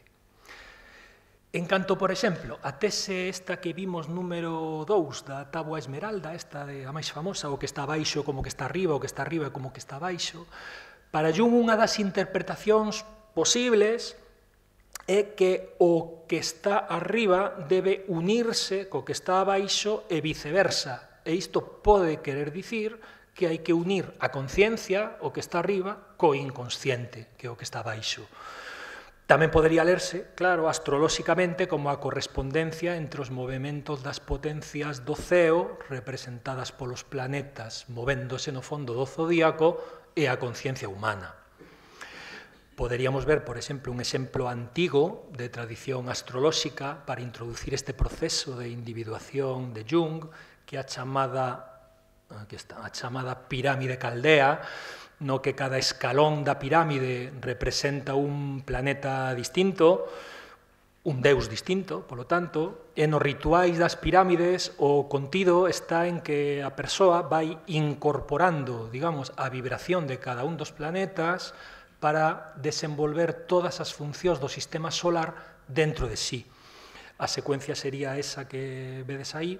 En canto, por exemplo, a tese esta que vimos número 2 da táboa esmeralda, esta de a máis famosa, o que está abaixo como que está arriba, o que está arriba como que está abaixo, para Jung, unha das interpretacións posibles é que o que está arriba debe unirse co que está abaixo e viceversa. E isto pode querer dicir que hai que unir a conciencia, o que está arriba, co inconsciente, que é o que está abaixo. Tamén podría lerse, claro, astrolóxicamente como a correspondencia entre os movementos das potencias do ceo, representadas polos planetas movéndose no fondo do zodíaco, e a conciencia humana. Poderíamos ver, por exemplo, un exemplo antigo de tradición astrolóxica para introducir este proceso de individuación de Jung, que é a chamada pirámide caldea, no que cada escalón da pirámide representa un planeta distinto, un deus distinto, polo tanto, e nos rituais das pirámides o contido está en que a persoa vai incorporando, digamos, a vibración de cada un dos planetas para desenvolver todas as funcións do sistema solar dentro de sí. A secuencia sería esa que vedes aí.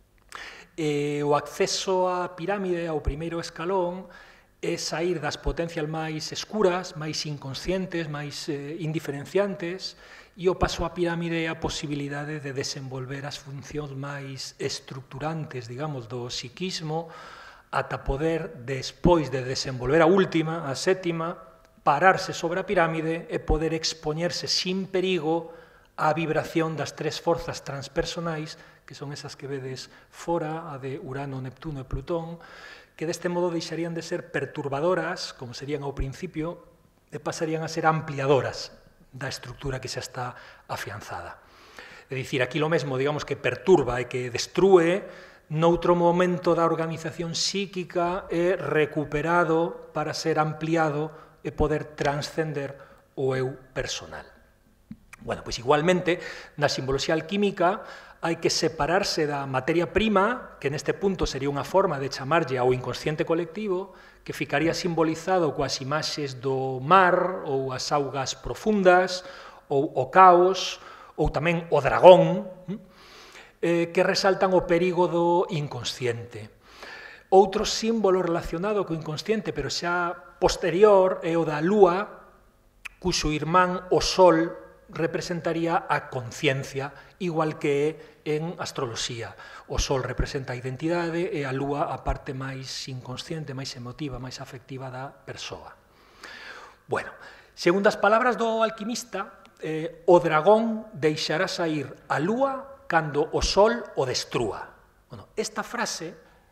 O acceso á pirámide, ao primeiro escalón, é sair das potencias máis escuras, máis inconscientes, máis indiferenciantes, e o paso á pirámide é a posibilidade de desenvolver as funcións máis estructurantes, digamos, do psiquismo, ata poder, despois de desenvolver a última, a sétima, pararse sobre a pirámide e poder expoñerse sin perigo á vibración das tres forzas transpersonais, que son esas que vedes fora, a de Urano, Neptuno e Plutón, que deste modo deixarían de ser perturbadoras, como serían ao principio, e pasarían a ser ampliadoras da estructura que xa está afianzada. É dicir, aquí lo mesmo, digamos, que perturba e que destrúe, noutro momento da organización psíquica é recuperado para ser ampliado e poder transcender o eu personal. Bueno, pois igualmente, na simboloxía alquímica hai que separarse da materia prima, que neste punto sería unha forma de chamarlle ao inconsciente colectivo, que ficaría simbolizado coas imaxes do mar ou as augas profundas ou o caos ou tamén o dragón, que resaltan o perigo do inconsciente. Outro símbolo relacionado co inconsciente, pero xa posterior, é o da lúa, cuxo irmán o sol representaría a conciencia, igual que en astroloxía. O sol representa a identidade e a lúa a parte máis inconsciente, máis emotiva, máis afectiva da persoa. Bueno, segundo as palabras do alquimista, o dragón deixará sair a lúa cando o sol o destrúa. Bueno, esta frase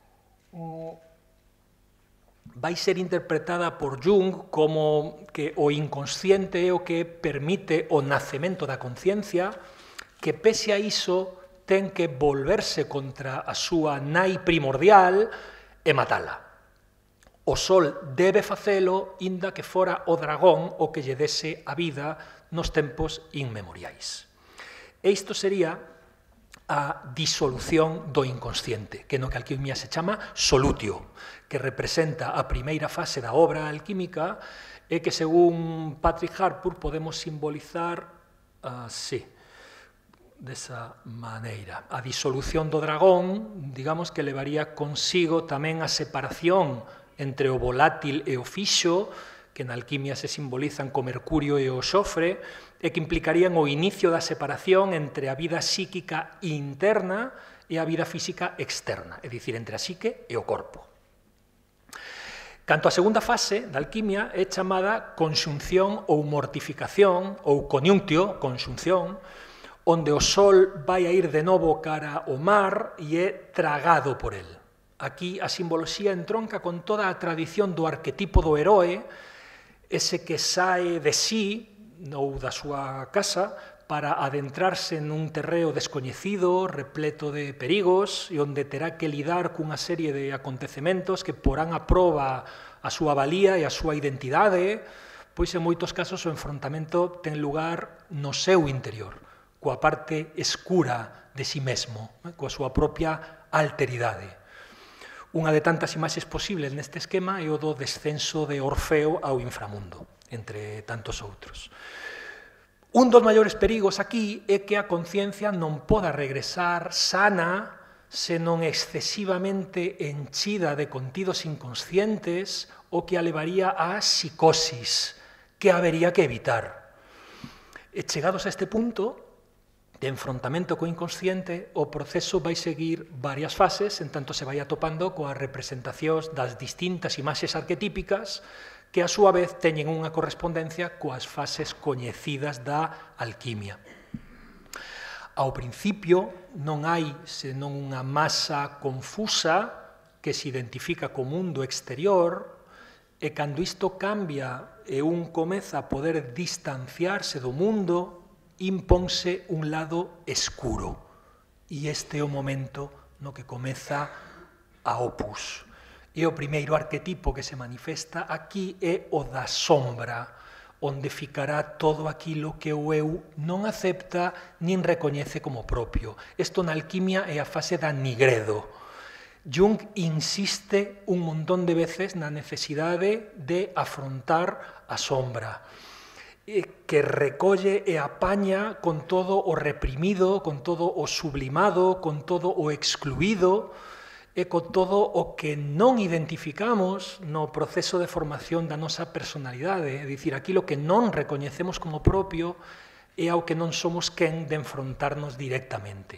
vai ser interpretada por Jung como que o inconsciente é o que permite o nacemento da conciencia, que pese a iso ten que volverse contra a súa nai primordial e matala. O sol debe facelo, inda que fora o dragón o que lle dese a vida nos tempos inmemoriais. E isto sería a disolución do inconsciente, que no que alquimia se chama solutio, que representa a primeira fase da obra alquímica e que, según Patrick Harpur, podemos simbolizar así, desa maneira. A disolución do dragón, digamos que levaría consigo tamén a separación entre o volátil e o fixo, que na alquimia se simbolizan co mercurio e o xofre, e que implicarían o inicio da separación entre a vida psíquica interna e a vida física externa, é dicir, entre a psique e o corpo. Canto a segunda fase da alquimia é chamada conxunción ou mortificación, ou coniunctio, conxunción, onde o sol vai a ir de novo cara ao mar e é tragado por el. Aquí a simboloxía entronca con toda a tradición do arquetipo do heroe, ese que sae de sí ou da súa casa para adentrarse nun terreo descoñecido, repleto de perigos, e onde terá que lidar cunha serie de acontecementos que porán a proba a súa valía e a súa identidade, pois en moitos casos o enfrontamento ten lugar no seu interior, coa parte escura de si mesmo, coa súa propia alteridade. Unha de tantas imaxes posibles neste esquema é o do descenso de Orfeo ao inframundo, entre tantos outros. Un dos maiores perigos aquí é que a conciencia non poda regresar sana senón excesivamente enchida de contidos inconscientes o que a levaría a psicosis, que habería que evitar. E chegados a este punto de enfrontamento co inconsciente, o proceso vai seguir varias fases, en tanto se vai atopando coas representacións das distintas imaxes arquetípicas que a súa vez teñen unha correspondencia coas fases coñecidas da alquimia. Ao principio non hai senón unha masa confusa que se identifica co mundo exterior e cando isto cambia e un comeza a poder distanciarse do mundo, imponse un lado escuro. E este é o momento no que comeza a opus. E o primeiro arquetipo que se manifesta aquí é o da sombra, onde ficará todo aquilo que o eu non acepta nin recoñece como propio. Isto na alquimia é a fase da nigredo. Jung insiste un montón de veces na necesidade de afrontar a sombra, que recolle e apaña con todo o reprimido, con todo o sublimado, con todo o excluído, e con todo o que non identificamos no proceso de formación da nosa personalidade, é dicir, aquilo que non recoñecemos como propio e ao que non somos quen de enfrontarnos directamente.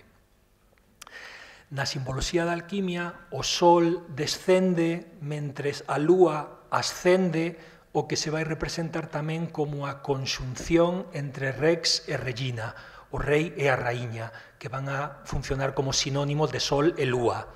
Na simboloxía da alquimia, o sol descende mentres a lúa ascende, o que se vai representar tamén como a conxunción entre Rex e Regina, o rei e a raíña, que van a funcionar como sinónimos de sol e lúa.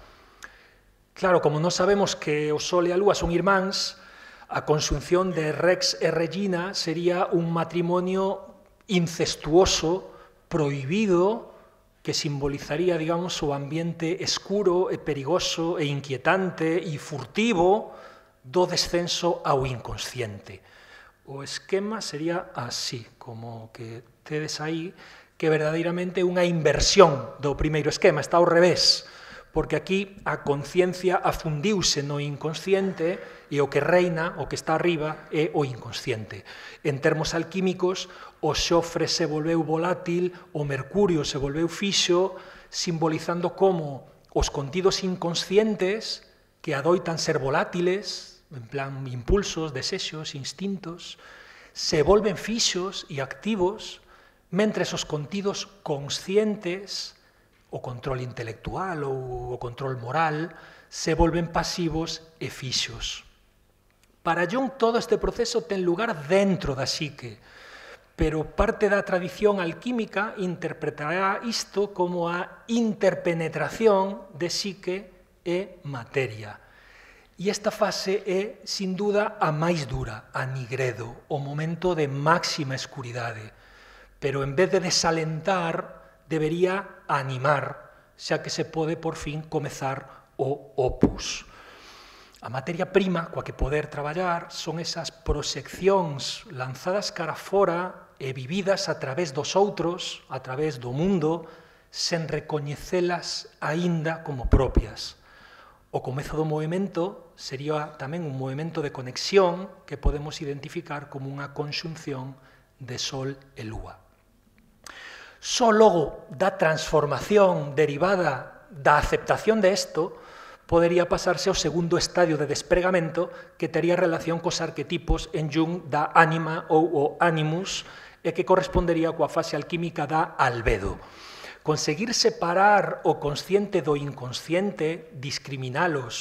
Claro, como non sabemos que o Sol e a Lúa son irmáns, a conxunción de Rex e Regina sería un matrimonio incestuoso, prohibido, que simbolizaría, digamos, o ambiente escuro e perigoso e inquietante e furtivo do descenso ao inconsciente. O esquema sería así, como que tedes aí, que verdadeiramente é unha inversión do primeiro esquema, está ao revés, porque aquí a conciencia afundiuse no inconsciente e o que reina, o que está arriba, é o inconsciente. En termos alquímicos, o xofre se volveu volátil, o mercurio se volveu fixo, simbolizando como os contidos inconscientes, que adoitan ser volátiles, en plan impulsos, desexos, instintos, se volven fixos e activos, mentres os contidos conscientes, o control intelectual ou o control moral, se volven pasivos e fixos. Para Jung todo este proceso ten lugar dentro da psique, pero parte da tradición alquímica interpretará isto como a interpenetración de psique e materia. E esta fase é, sin duda, a máis dura, a nigredo, o momento de máxima escuridade, pero en vez de desalentar, debería animar, xa que se pode por fin comezar o opus. A materia prima coa que poder traballar son esas proxeccións lanzadas cara fora e vividas a través dos outros, a través do mundo, sen recoñecelas aínda como propias. O comezo do movimento sería tamén un movimento de conexión que podemos identificar como unha conxunción de sol e lúa. Só logo da transformación derivada da aceptación de isto podería pasarse ao segundo estadio de despregamento que tería relación cos arquetipos en Jung da ánima ou o animus e que correspondería coa fase alquímica da albedo. Conseguir separar o consciente do inconsciente, discriminalos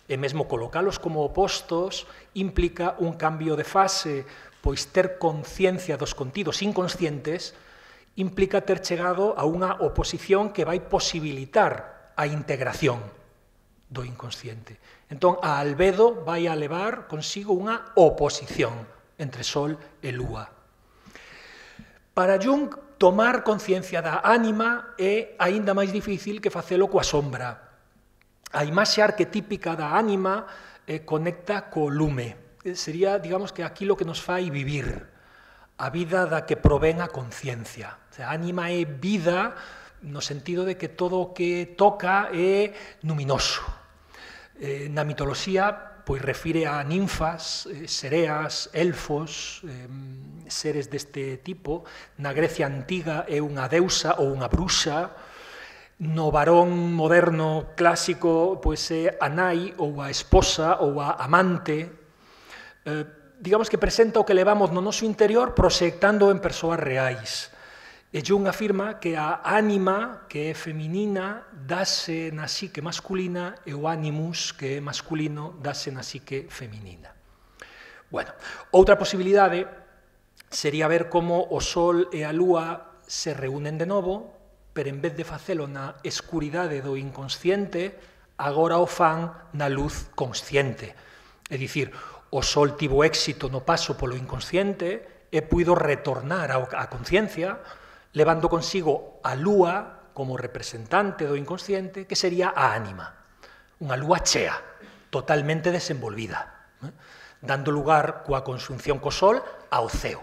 e mesmo colocalos como opostos implica un cambio de fase, pois ter conciencia dos contidos inconscientes implica ter chegado a unha oposición que vai posibilitar a integración do inconsciente. Entón, a albedo vai a levar consigo unha oposición entre Sol e Lúa. Para Jung, tomar conciencia da ánima é aínda máis difícil que facelo coa sombra. A imaxe arquetípica da ánima conecta co lume. Sería, digamos, que aquilo que nos fai vivir, a vida da que provén a conciencia. A ánima é vida no sentido de que todo o que toca é luminoso. Na mitoloxía, pois refire a ninfas, sereas, elfos, seres deste tipo. Na Grecia antiga é unha deusa ou unha bruxa. No varón moderno clásico, pois é a nai ou a esposa ou a amante. Digamos que presenta o que levamos no noso interior proxectando en persoas reais. E Jung afirma que a ánima, que é feminina, dáse na psique masculina e o animus, que é masculino, dáse na psique feminina. Bueno, outra posibilidade sería ver como o Sol e a Lúa se reúnen de novo, pero en vez de facelo na escuridade do inconsciente, agora o fan na luz consciente. É dicir, o Sol tivo éxito no paso polo inconsciente e puido retornar á conciencia, levando consigo a Lúa como representante do inconsciente, que sería a ánima. Unha Lúa chea, totalmente desenvolvida, dando lugar coa conxunción co Sol ao ceo.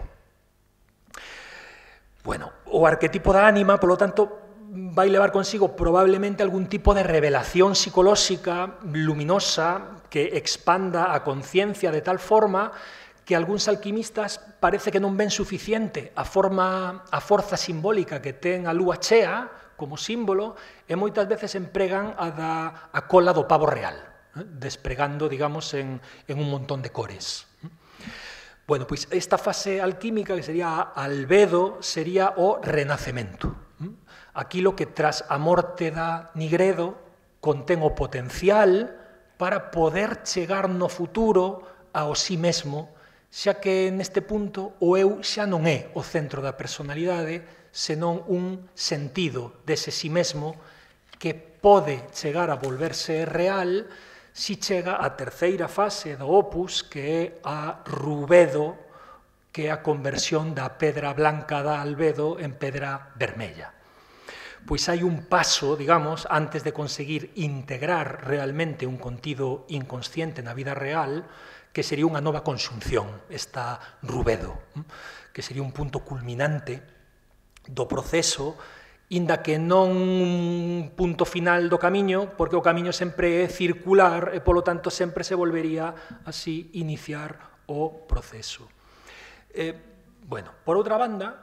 Bueno, o arquetipo da ánima, polo tanto, vai levar consigo probablemente algún tipo de revelación psicolóxica luminosa que expanda a conciencia de tal forma que algúns alquimistas parece que non ven suficiente a forza simbólica que ten a lúa chea como símbolo e moitas veces empregan a cola do pavo real, despregando, digamos, en un montón de cores. Bueno, pois esta fase alquímica, que sería albedo, sería o renacemento. Aquilo que tras a morte da Nigredo contén o potencial para poder chegar no futuro ao sí mesmo, xa que neste punto o eu xa non é o centro da personalidade, senón un sentido dese sí mesmo que pode chegar a volverse real si chega a terceira fase do opus, que é a rubedo, que é a conversión da pedra blanca da albedo en pedra vermella. Pois hai un paso, digamos, antes de conseguir integrar realmente un contido inconsciente na vida real, que sería unha nova conxunción, esta rubedo, que sería un punto culminante do proceso, inda que non un punto final do camiño, porque o camiño sempre é circular e, polo tanto, sempre se volvería así iniciar o proceso. Bueno, por outra banda,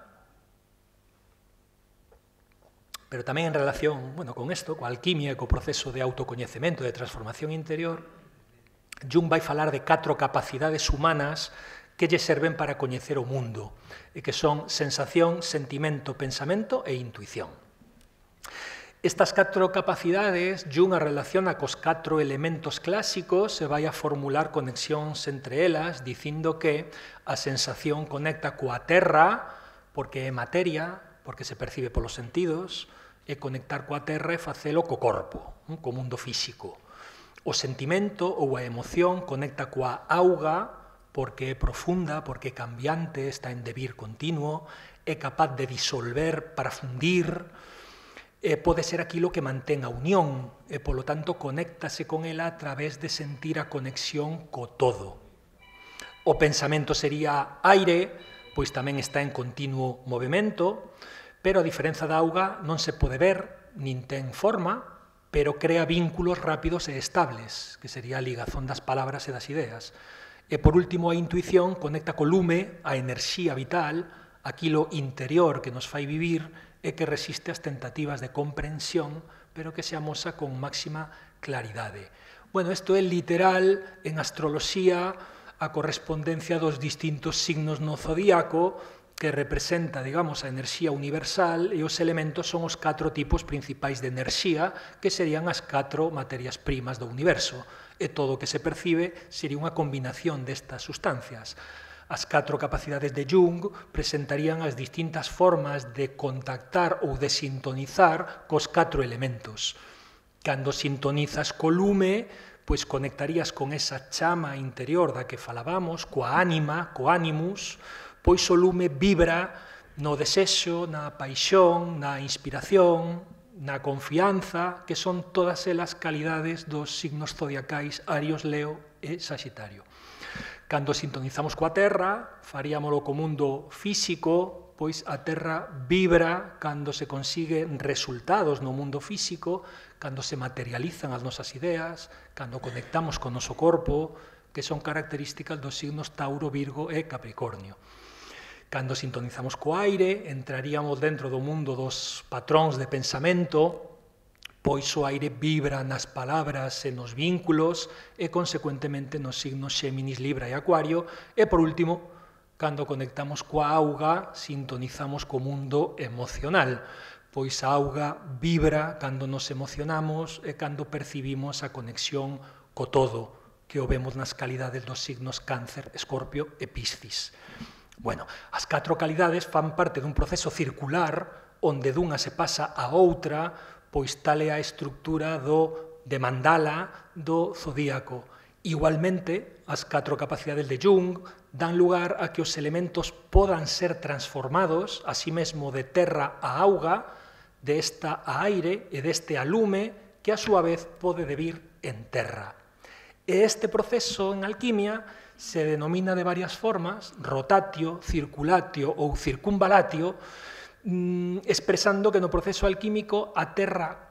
pero tamén en relación con isto, coa alquimia e co proceso de autocoñecemento, de transformación interior, Jung vai falar de 4 capacidades humanas que lle serven para coñecer o mundo, e que son sensación, sentimento, pensamento e intuición. Estas 4 capacidades, Jung as relaciona cos 4 elementos clásicos e vai a formular conexións entre elas, dicindo que a sensación conecta coa terra, porque é materia, porque se percibe polos sentidos, e conectar coa terra e facelo co corpo, co mundo físico. O sentimento ou a emoción conecta coa auga, porque é profunda, porque é cambiante, está en devir continuo, é capaz de disolver para fundir, pode ser aquilo que mantén a unión, e polo tanto conéctase con ela a través de sentir a conexión co todo. O pensamento sería aire, pois tamén está en continuo movimento, pero a diferenza da auga non se pode ver, nin ten forma, pero crea vínculos rápidos e estables, que sería a ligazón das palabras e das ideas. E, por último, a intuición conecta co lume, a enerxía vital, aquilo interior que nos fai vivir e que resiste as tentativas de comprensión, pero que se amosa con máxima claridade. Bueno, isto é literal en astroloxía a correspondencia dos distintos signos no zodíaco, que representa, digamos, a enerxía universal, e os elementos son os 4 tipos principais de enerxía, que serían as 4 materias primas do universo. E todo o que se percibe sería unha combinación destas sustancias. As 4 capacidades de Jung presentarían as distintas formas de contactar ou de sintonizar cos 4 elementos. Cando sintonizas co lume, pois conectarías con esa chama interior da que falábamos, coa ánima, co animus, pois o lume vibra no desexo, na paixón, na inspiración, na confianza, que son todas elas calidades dos signos zodiacais Arios, Leo e Saxitario. Cando sintonizamos coa Terra, faríamolo co mundo físico, pois a Terra vibra cando se consigue resultados no mundo físico, cando se materializan as nosas ideas, cando conectamos con o noso corpo, que son características dos signos Tauro, Virgo e Capricornio. Cando sintonizamos co aire, entraríamos dentro do mundo dos patróns de pensamento, pois o aire vibra nas palabras e nos vínculos e, consecuentemente, nos signos Xéminis, Libra e Acuario. E, por último, cando conectamos coa auga, sintonizamos co mundo emocional, pois a auga vibra cando nos emocionamos e cando percibimos a conexión co todo, que o vemos nas calidades dos signos Cáncer, Escorpio e Piscis. Bueno, as 4 calidades fan parte dun proceso circular onde dunha se pasa a outra, pois tal é a estructura de mandala do zodíaco. Igualmente, as 4 capacidades de Jung dan lugar a que os elementos podan ser transformados, así mesmo de terra a auga, desta a aire e deste a lume, que a súa vez pode debir en terra. E este proceso en alquimia se denomina de varias formas, rotatio, circulatio ou circunvalatio, expresando que no proceso alquímico a terra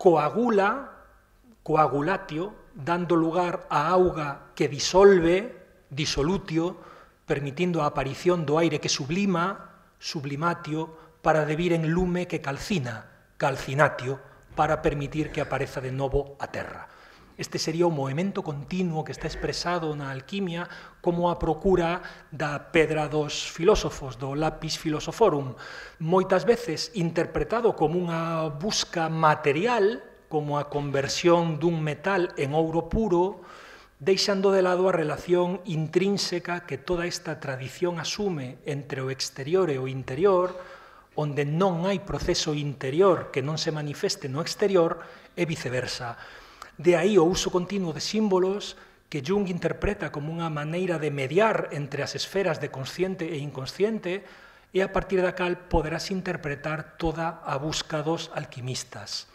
coagulatio, dando lugar a auga que disolve, disolutio, permitindo a aparición do aire que sublima, sublimatio, para debir en lume que calcina, calcinatio, para permitir que apareza de novo a terra. Este sería o movimento continuo que está expresado na alquimia como a procura da pedra dos filósofos, do lapis philosophorum, moitas veces interpretado como unha busca material, como a conversión dun metal en ouro puro, deixando de lado a relación intrínseca que toda esta tradición asume entre o exterior e o interior, onde non hai proceso interior que non se manifeste no exterior e viceversa. De aí o uso continuo de símbolos que Jung interpreta como unha maneira de mediar entre as esferas de consciente e inconsciente e a partir da cal poderás interpretar toda a busca dos alquimistas.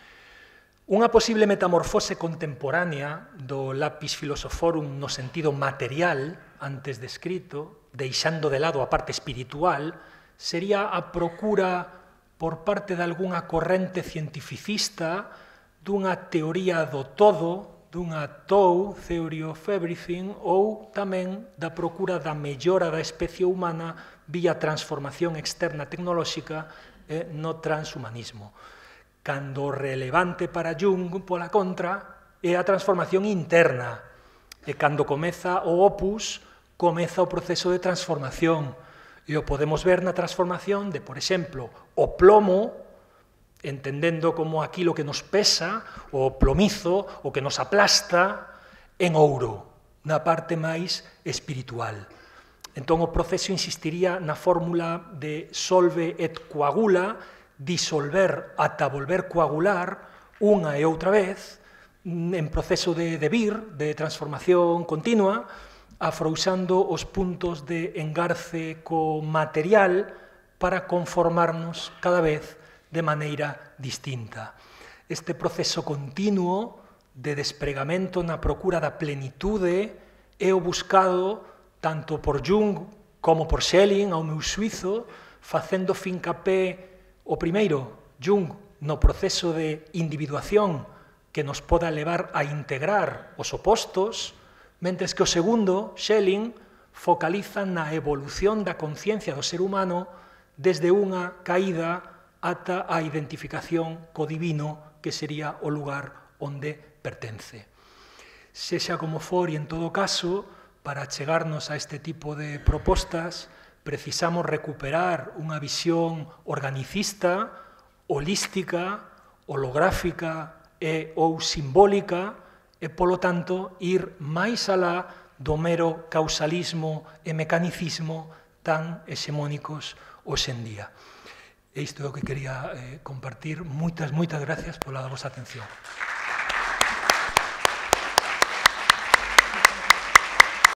Unha posible metamorfose contemporánea do lapis philosophorum no sentido material antes descrito, deixando de lado a parte espiritual, sería a procura por parte de algunha corrente cientificista dunha teoría do todo, dunha TOE, Theory of Everything, ou tamén da procura da mellora da especie humana vía transformación externa tecnolóxica no transhumanismo. Cando o relevante para Jung, pola contra, é a transformación interna, e cando comeza o opus, comeza o proceso de transformación, e o podemos ver na transformación de, por exemplo, o plomo, entendendo como aquilo que nos pesa, o plomizo, o que nos aplasta, en ouro, na parte máis espiritual. Entón, o proceso insistiría na fórmula de solve et coagula, disolver ata volver coagular, unha e outra vez, en proceso de vir, de transformación continua, afrouxando os puntos de engarce co material para conformarnos cada vez de maneira distinta. Este proceso continuo de despregamento na procura da plenitude é o buscado tanto por Jung como por Schelling, ao meu suizo, facendo fincapé o primeiro, Jung, no proceso de individuación que nos poda levar a integrar os opostos, mentres que o segundo, Schelling, focaliza na evolución da conciencia do ser humano desde unha caída ata a identificación co divino, que sería o lugar onde pertence. Sexa como for, e en todo caso, para chegarnos a este tipo de propostas, precisamos recuperar unha visión organicista, holística, holográfica e ou simbólica, e, polo tanto, ir máis alá do mero causalismo e mecanicismo tan hexemónicos hoxe en día. E isto é o que quería compartir. Moitas gracias pola vosa atención.